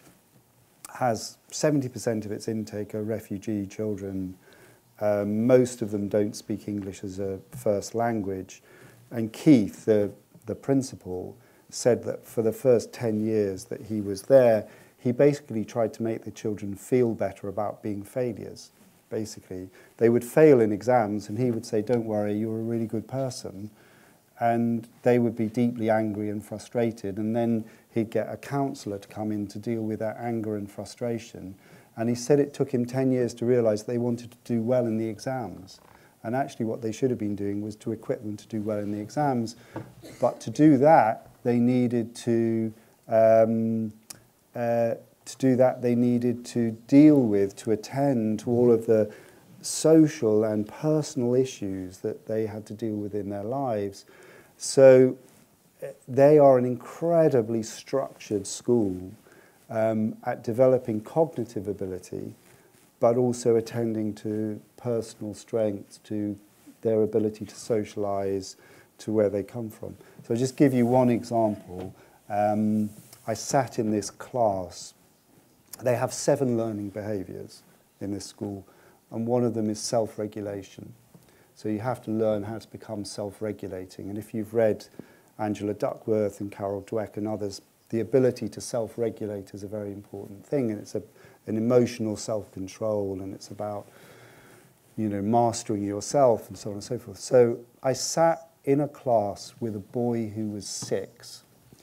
has seventy percent of its intake are refugee children. Um, most of them don't speak English as a first language. And Keith, the, the principal, said that for the first ten years that he was there, he basically tried to make the children feel better about being failures, basically. They would fail in exams and he would say, don't worry, you're a really good person. And they would be deeply angry and frustrated, and then he'd get a counsellor to come in to deal with that anger and frustration. And he said it took him ten years to realise they wanted to do well in the exams. And actually what they should have been doing was to equip them to do well in the exams. But to do that, they needed to, um, uh, to do that, they needed to deal with, to attend to all of the social and personal issues that they had to deal with in their lives. So they are an incredibly structured school um, at developing cognitive ability, but also attending to personal strengths, to their ability to socialise, to where they come from. So I'll just give you one example. Um, I sat in this class. They have seven learning behaviours in this school, and one of them is self-regulation. So you have to learn how to become self-regulating. And if you've read Angela Duckworth and Carol Dweck and others, the ability to self-regulate is a very important thing, and it's a, an emotional self-control, and it's about, you know, mastering yourself and so on and so forth. So I sat in a class with a boy who was six,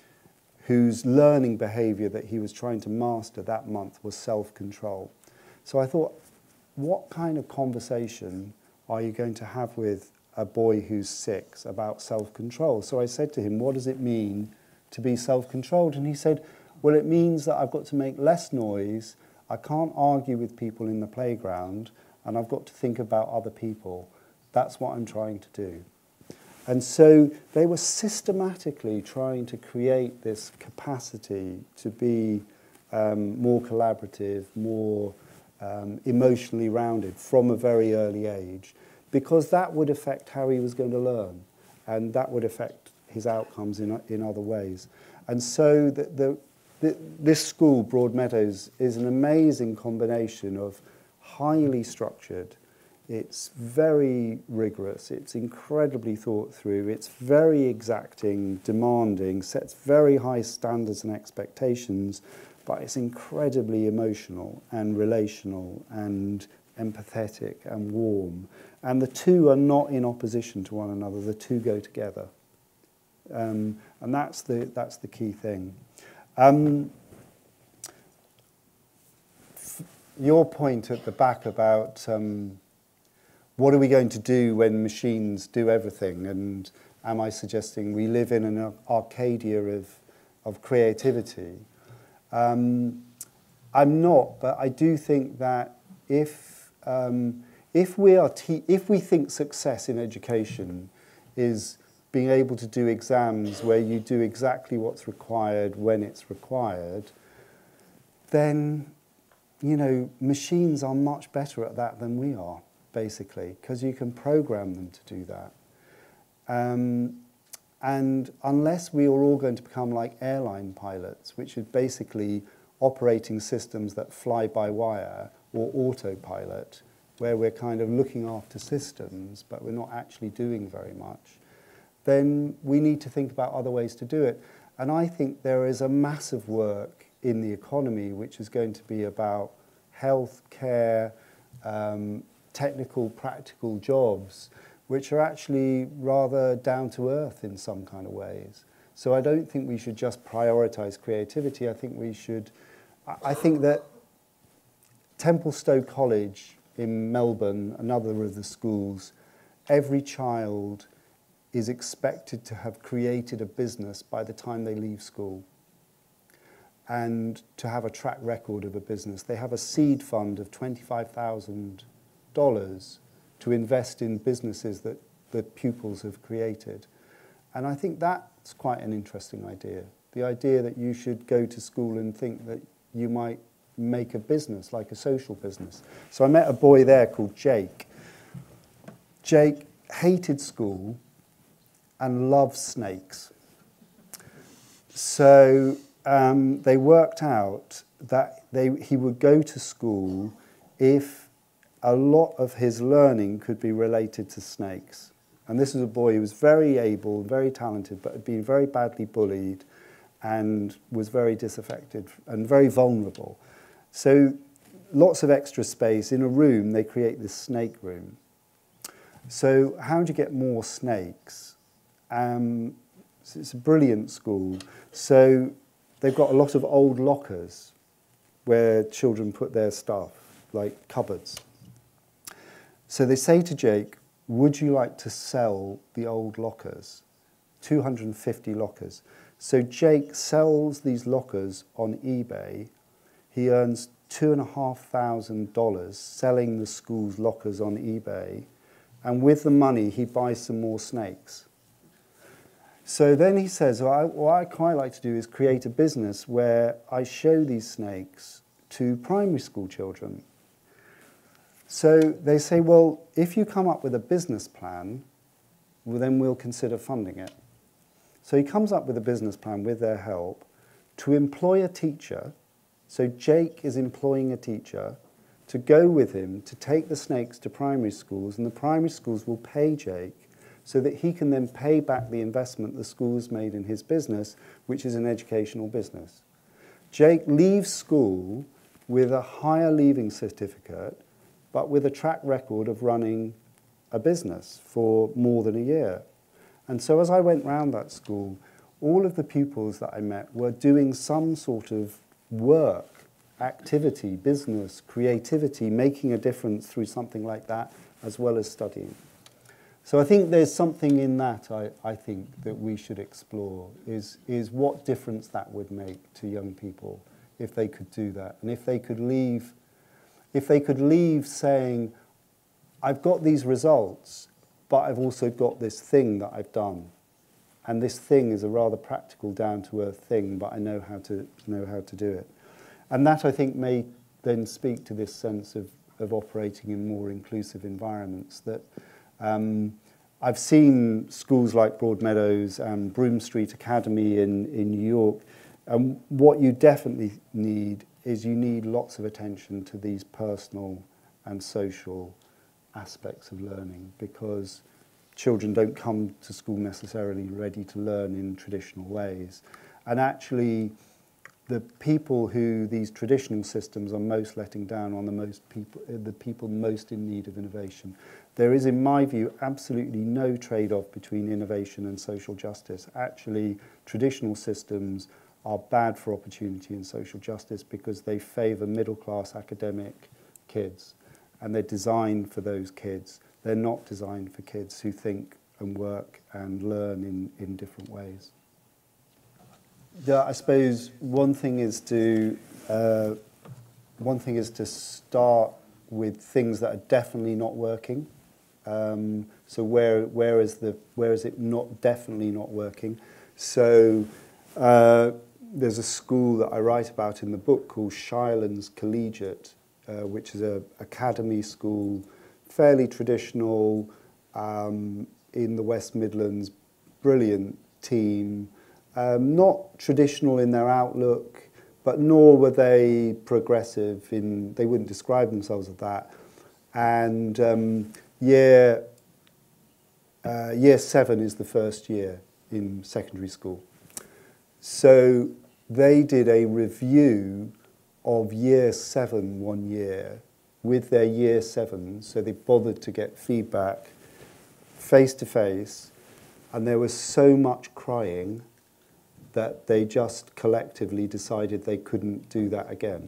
whose learning behaviour that he was trying to master that month was self-control. So I thought, what kind of conversation are you going to have with a boy who's six about self-control? So I said to him, what does it mean to be self-controlled? And he said, well, it means that I've got to make less noise, I can't argue with people in the playground, and I've got to think about other people. That's what I'm trying to do. And so they were systematically trying to create this capacity to be um, more collaborative, more um, emotionally rounded from a very early age, because that would affect how he was going to learn, and that would affect his outcomes in, in other ways. And so the, the, the, this school, Broadmeadows, is an amazing combination of highly structured, it's very rigorous, it's incredibly thought through, it's very exacting, demanding, sets very high standards and expectations, but it's incredibly emotional and relational and empathetic and warm. And the two are not in opposition to one another, the two go together. Um, and that's the, that's the key thing. Um, your point at the back about um, what are we going to do when machines do everything, and am I suggesting we live in an arcadia of, of creativity? Um, I'm not, but I do think that if, um, if, we are te if we think success in education is being able to do exams where you do exactly what's required when it's required, then, you know, machines are much better at that than we are, basically, because you can program them to do that. Um, and unless we are all going to become like airline pilots, which is basically operating systems that fly by wire, or autopilot, where we're kind of looking after systems, but we're not actually doing very much, then we need to think about other ways to do it. And I think there is a massive work in the economy which is going to be about health care, um, technical, practical jobs, which are actually rather down to earth in some kind of ways. So I don't think we should just prioritize creativity. I think we should, I think that Templestowe College in Melbourne, another of the schools, every child is expected to have created a business by the time they leave school and to have a track record of a business. They have a seed fund of twenty-five thousand dollars to invest in businesses that the pupils have created. And I think that's quite an interesting idea. The idea that you should go to school and think that you might make a business, like a social business. So I met a boy there called Jake. Jake hated school and loved snakes. So um, they worked out that they, he would go to school if a lot of his learning could be related to snakes. And this was a boy who was very able, very talented, but had been very badly bullied and was very disaffected and very vulnerable. So lots of extra space. In a room, they create this snake room. So how do you get more snakes? Um, so it's a brilliant school. So they've got a lot of old lockers where children put their stuff, like cupboards. So they say to Jake, would you like to sell the old lockers? two hundred fifty lockers. So Jake sells these lockers on eBay. He earns two and a half thousand dollars selling the school's lockers on eBay. And with the money, he buys some more snakes. So then he says, well, I, what I quite like to do is create a business where I show these snakes to primary school children. So they say, well, if you come up with a business plan, well, then we'll consider funding it. So he comes up with a business plan with their help to employ a teacher. So Jake is employing a teacher to go with him to take the snakes to primary schools, and the primary schools will pay Jake so that he can then pay back the investment the school's made in his business, which is an educational business. Jake leaves school with a higher leaving certificate, but with a track record of running a business for more than a year. And so as I went round that school, all of the pupils that I met were doing some sort of work, activity, business, creativity, making a difference through something like that, as well as studying. So I think there's something in that, I, I think, that we should explore, is, is what difference that would make to young people if they could do that. And if they could leave, if they could leave saying, I've got these results, but I've also got this thing that I've done. And this thing is a rather practical, down-to-earth thing, but I know how to know how to do it. And that, I think, may then speak to this sense of, of operating in more inclusive environments. That um, I've seen schools like Broadmeadows and Broome Street Academy in, in New York, and what you definitely need is you need lots of attention to these personal and social aspects of learning, because children don't come to school necessarily ready to learn in traditional ways. And actually, the people who these traditional systems are most letting down are the most people, the people most in need of innovation. There is, in my view, absolutely no trade-off between innovation and social justice. Actually, traditional systems are bad for opportunity and social justice because they favour middle-class academic kids, and they're designed for those kids. They're not designed for kids who think and work and learn in, in different ways. Yeah, I suppose one thing is to uh, one thing is to start with things that are definitely not working. Um, so where where is the where is it not definitely not working? So uh, there's a school that I write about in the book called Shirelands Collegiate, uh, which is a academy school, fairly traditional um, in the West Midlands, brilliant team. Um, not traditional in their outlook, but nor were they progressive in, they wouldn't describe themselves as that. And um, year, uh, year seven is the first year in secondary school. So they did a review of year seven one year with their year seven, so they bothered to get feedback face to face, and there was so much crying that they just collectively decided they couldn't do that again.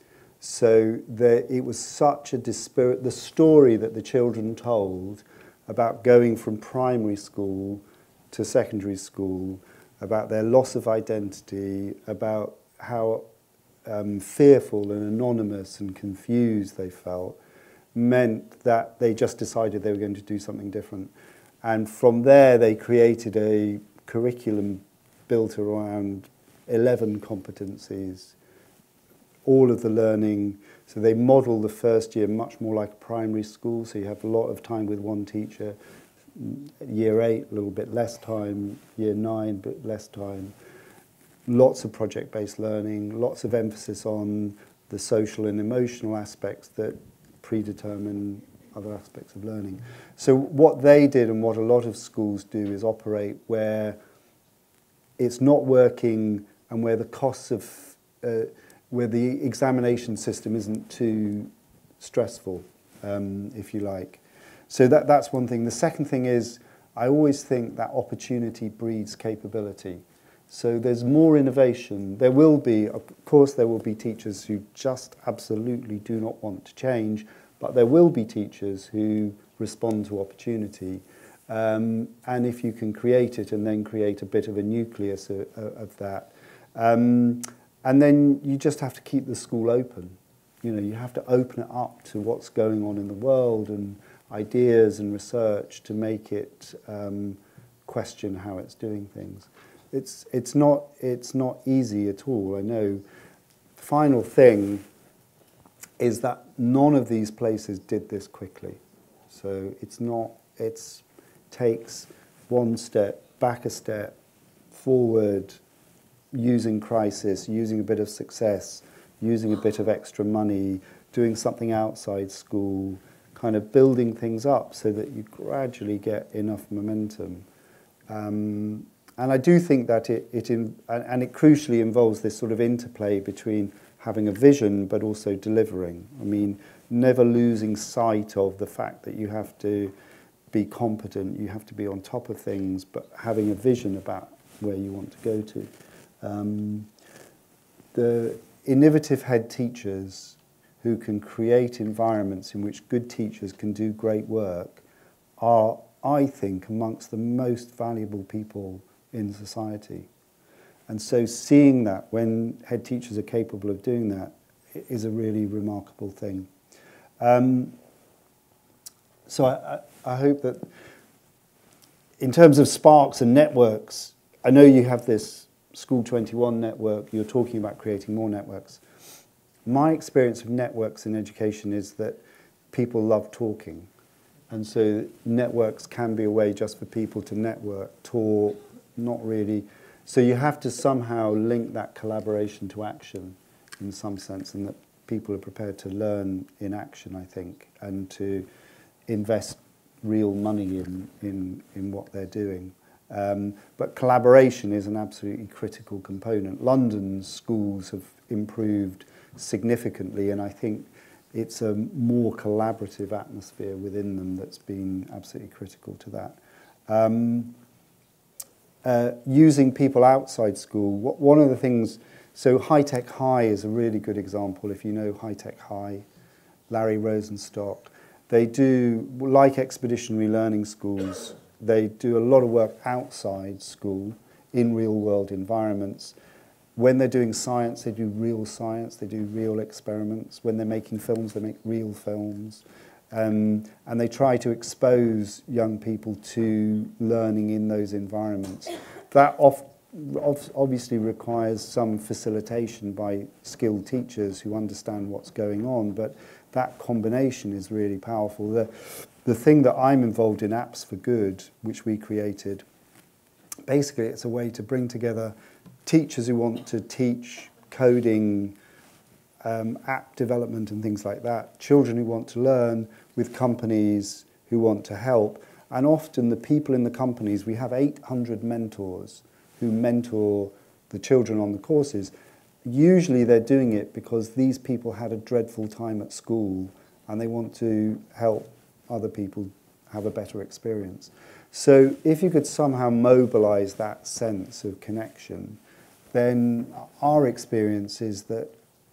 So there, it was such a disparate, the story that the children told about going from primary school to secondary school, about their loss of identity, about how um, fearful and anonymous and confused they felt, meant that they just decided they were going to do something different. And from there they created a curriculum built around eleven competencies, all of the learning. So they model the first year much more like primary school, so you have a lot of time with one teacher. Year eight, a little bit less time. Year nine, a bit less time. Lots of project-based learning, lots of emphasis on the social and emotional aspects that predetermine other aspects of learning. So what they did and what a lot of schools do is operate where it's not working and where the costs of, uh, where the examination system isn't too stressful, um, if you like. So that, that's one thing. The second thing is, I always think that opportunity breeds capability. So there's more innovation. There will be, of course, there will be teachers who just absolutely do not want to change, but there will be teachers who respond to opportunity. Um, and if you can create it and then create a bit of a nucleus of, of that. Um, and then you just have to keep the school open. You know, you have to open it up to what's going on in the world and ideas and research to make it um, question how it's doing things. It's, it's, not, it's not easy at all, I know. The final thing is that none of these places did this quickly. So it's not, it's takes one step, back a step, forward, using crisis, using a bit of success, using a bit of extra money, doing something outside school, kind of building things up so that you gradually get enough momentum. Um, and I do think that it, it in, and, and it crucially involves this sort of interplay between having a vision but also delivering. I mean, never losing sight of the fact that you have to be competent, you have to be on top of things, but having a vision about where you want to go to. Um, the innovative head teachers who can create environments in which good teachers can do great work are, I think, amongst the most valuable people in society. And so seeing that when head teachers are capable of doing that is a really remarkable thing. Um, so I, I, I hope that in terms of sparks and networks, I know you have this School twenty-one network, you're talking about creating more networks. My experience of networks in education is that people love talking. And so networks can be a way just for people to network, talk, not really. So you have to somehow link that collaboration to action in some sense, and that people are prepared to learn in action, I think, and to invest real money in, in, in what they're doing. Um, but collaboration is an absolutely critical component. London's schools have improved significantly, and I think it's a more collaborative atmosphere within them that's been absolutely critical to that. Um, uh, using people outside school. What, one of the things, so High Tech High is a really good example. If you know High Tech High, Larry Rosenstock, they do, like expeditionary learning schools, they do a lot of work outside school in real world environments. When they're doing science, they do real science, they do real experiments. When they're making films, they make real films. Um, and they try to expose young people to learning in those environments. That off, off, obviously requires some facilitation by skilled teachers who understand what's going on, but that combination is really powerful. The, the thing that I'm involved in, Apps for Good, which we created, basically it's a way to bring together teachers who want to teach coding, um, app development and things like that, children who want to learn, with companies who want to help. And often the people in the companies, we have eight hundred mentors who mentor the children on the courses. Usually they're doing it because these people had a dreadful time at school and they want to help other people have a better experience. So if you could somehow mobilize that sense of connection, then our experience is that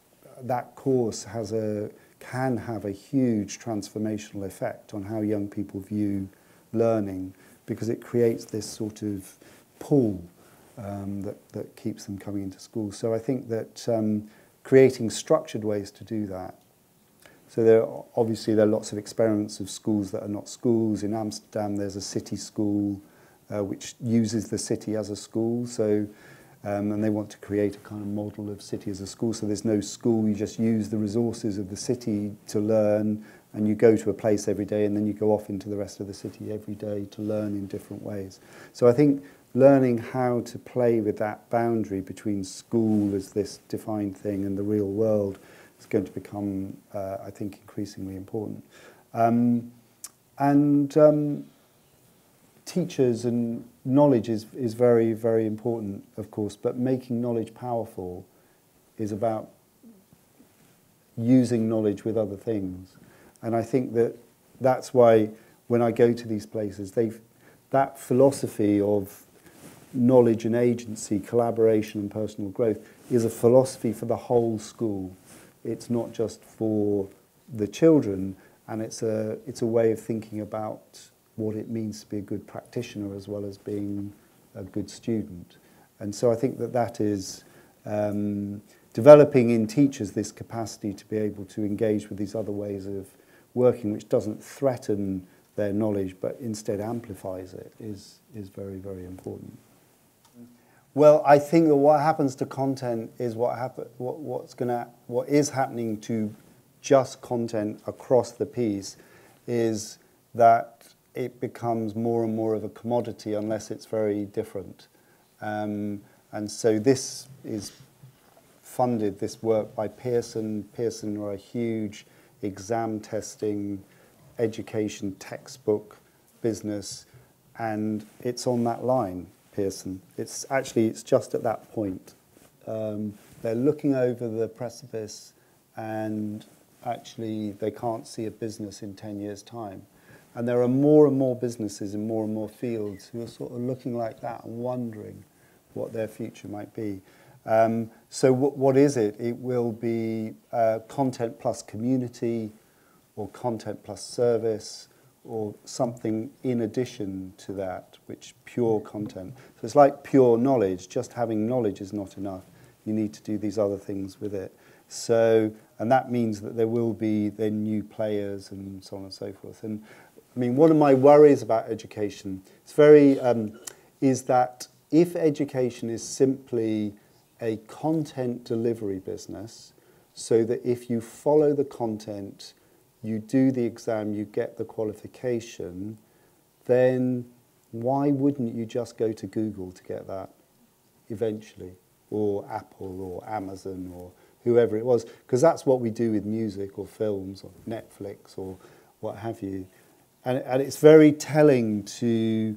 that course has a, can have a huge transformational effect on how young people view learning, because it creates this sort of pull um, that, that keeps them coming into school. So I think that um, creating structured ways to do that. So there are, obviously there are lots of experiments of schools that are not schools. In Amsterdam there's a city school uh, which uses the city as a school. So Um, and they want to create a kind of model of city as a school. So there's no school, you just use the resources of the city to learn, and you go to a place every day and then you go off into the rest of the city every day to learn in different ways. So I think learning how to play with that boundary between school as this defined thing and the real world is going to become, uh, I think, increasingly important. Um, and um, teachers and knowledge is, is very, very important, of course, but making knowledge powerful is about using knowledge with other things. And I think that that's why when I go to these places, they've, that philosophy of knowledge and agency, collaboration and personal growth is a philosophy for the whole school. It's not just for the children, and it's a, it's a way of thinking about what it means to be a good practitioner as well as being a good student. And so I think that that is um, developing in teachers this capacity to be able to engage with these other ways of working, which doesn't threaten their knowledge but instead amplifies it, is, is very, very important. Well, I think that what happens to content is what, happen, what, what's gonna, what is happening to just content across the piece is that it becomes more and more of a commodity unless it's very different. Um, and so this is funded, this work by Pearson. Pearson are a huge exam testing, education textbook business, and it's on that line, Pearson. It's actually, it's just at that point. Um, they're looking over the precipice and actually they can't see a business in ten years' time. And there are more and more businesses in more and more fields who are sort of looking like that and wondering what their future might be. Um, so w what is it? It will be uh, content plus community, or content plus service, or something in addition to that, which pure content. So it's like pure knowledge. Just having knowledge is not enough. You need to do these other things with it. So, and that means that there will be then new players and so on and so forth. And I mean, one of my worries about education it's very, um, is that if education is simply a content delivery business, so that if you follow the content, you do the exam, you get the qualification, then why wouldn't you just go to Google to get that eventually, or Apple or Amazon or whoever it was? Because that's what we do with music or films or Netflix or what have you. And, and it's very telling to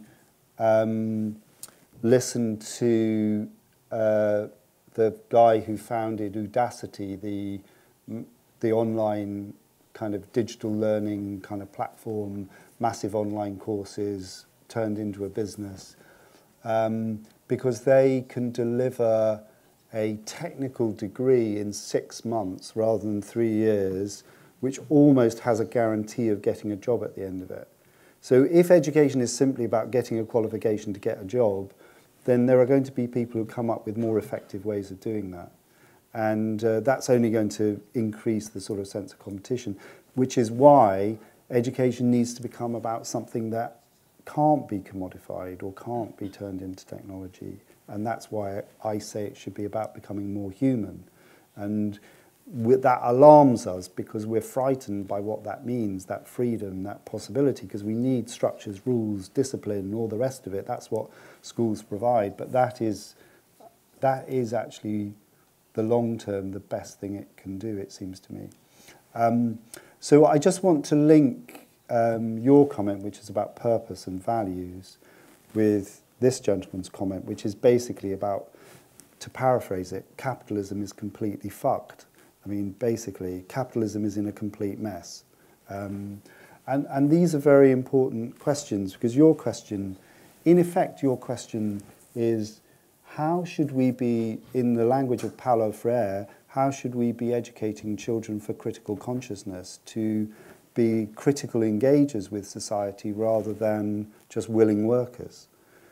um, listen to uh, the guy who founded Udacity, the, the online kind of digital learning kind of platform, massive online courses turned into a business. um, because they can deliver a technical degree in six months rather than three years, which almost has a guarantee of getting a job at the end of it. So if education is simply about getting a qualification to get a job, then there are going to be people who come up with more effective ways of doing that. And uh, that's only going to increase the sort of sense of competition, which is why education needs to become about something that can't be commodified or can't be turned into technology. And that's why I say it should be about becoming more human. And with, that alarms us because we're frightened by what that means, that freedom, that possibility, because we need structures, rules, discipline, all the rest of it. That's what schools provide. But that is, that is actually the long term, the best thing it can do, it seems to me. Um, so I just want to link um, your comment, which is about purpose and values, with this gentleman's comment, which is basically about, to paraphrase it, capitalism is completely fucked. I mean, basically, capitalism is in a complete mess. Um, and, and these are very important questions, because your question, in effect, your question is, how should we be, in the language of Paulo Freire, how should we be educating children for critical consciousness, to be critical engagers with society rather than just willing workers?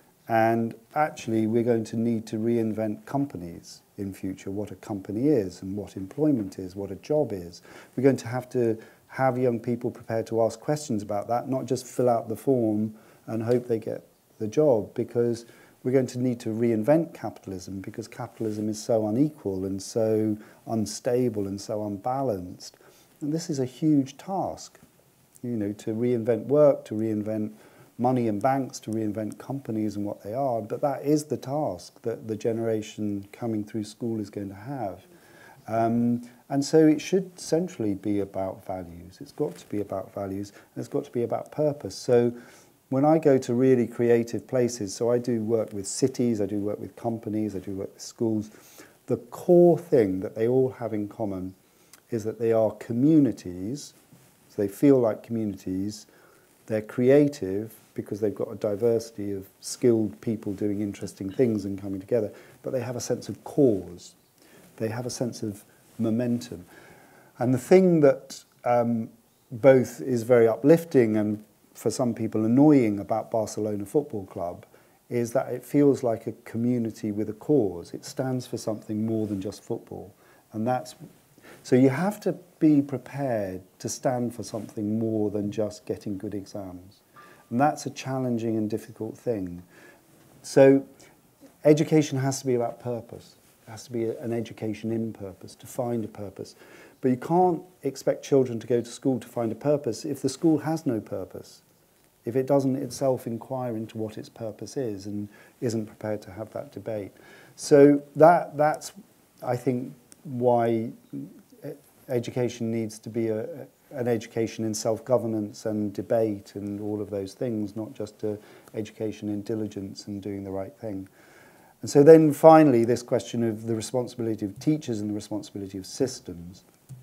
And actually, we're going to need to reinvent companies in future, what a company is and what employment is, what a job is. We're going to have to have young people prepared to ask questions about that, not just fill out the form and hope they get the job, because we're going to need to reinvent capitalism, because capitalism is so unequal and so unstable and so unbalanced. And this is a huge task, you know, to reinvent work, to reinvent money and banks, to reinvent companies and what they are. But that is the task that the generation coming through school is going to have. Um, and so it should centrally be about values. It's got to be about values, and it's got to be about purpose. So when I go to really creative places, so I do work with cities, I do work with companies, I do work with schools, the core thing that they all have in common is that they are communities, so they feel like communities, they're creative because they've got a diversity of skilled people doing interesting things and coming together, but they have a sense of cause, they have a sense of momentum. And the thing that um, both is very uplifting and for some people annoying about Barcelona Football Club is that it feels like a community with a cause. It stands for something more than just football. And that's, so you have to be prepared to stand for something more than just getting good exams. And that's a challenging and difficult thing. So education has to be about purpose. It has to be an education in purpose, to find a purpose. But you can't expect children to go to school to find a purpose if the school has no purpose, if it doesn't itself inquire into what its purpose is and isn't prepared to have that debate. So that, that's, I think, why education needs to be a, an education in self-governance and debate and all of those things, not just a education in diligence and doing the right thing. And so then finally, this question of the responsibility of teachers and the responsibility of systems.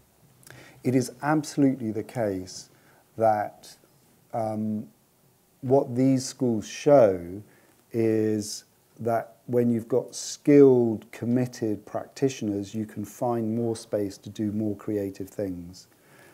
It is absolutely the case that um, what these schools show is that when you've got skilled, committed practitioners, you can find more space to do more creative things.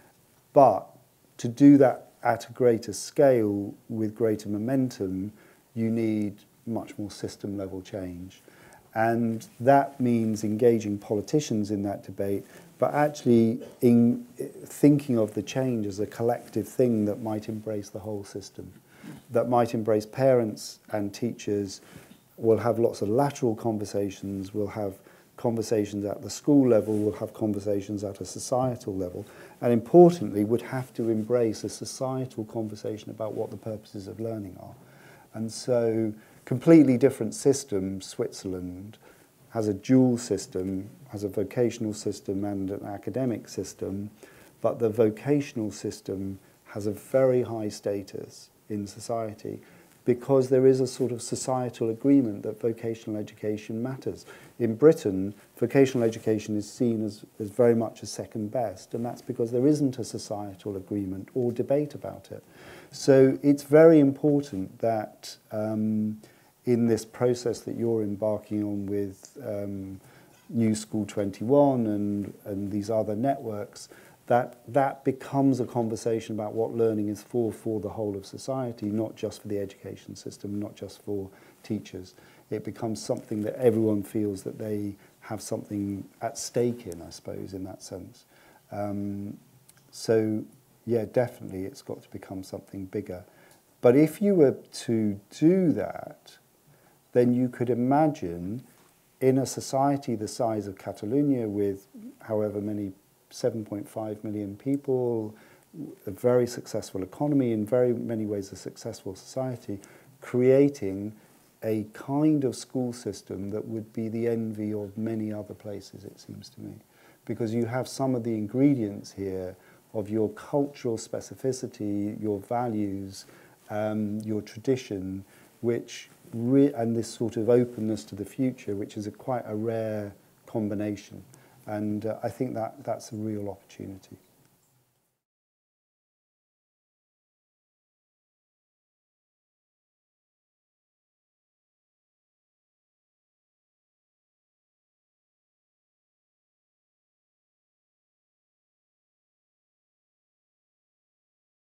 But to do that at a greater scale with greater momentum, you need much more system level change. And that means engaging politicians in that debate, but actually in thinking of the change as a collective thing that might embrace the whole system, that might embrace parents and teachers. We'll have lots of lateral conversations, we'll have conversations at the school level, we'll have conversations at a societal level, and importantly would have to embrace a societal conversation about what the purposes of learning are. And so completely different system, Switzerland has a dual system, has a vocational system and an academic system, but the vocational system has a very high status in society because there is a sort of societal agreement that vocational education matters. In Britain, vocational education is seen as, as very much as second best, and that's because there isn't a societal agreement or debate about it. So it's very important that um, in this process that you're embarking on with um, New School twenty-one and, and these other networks, that that becomes a conversation about what learning is for, for the whole of society, not just for the education system, not just for teachers. It becomes something that everyone feels that they have something at stake in, I suppose, in that sense. Um, so, yeah, definitely it's got to become something bigger. But if you were to do that, then you could imagine in a society the size of Catalonia with however many, seven point five million people, a very successful economy, in very many ways a successful society, creating a kind of school system that would be the envy of many other places, it seems to me. Because you have some of the ingredients here of your cultural specificity, your values, um, your tradition, which re and this sort of openness to the future, which is a quite a rare combination. And uh, I think that that's a real opportunity.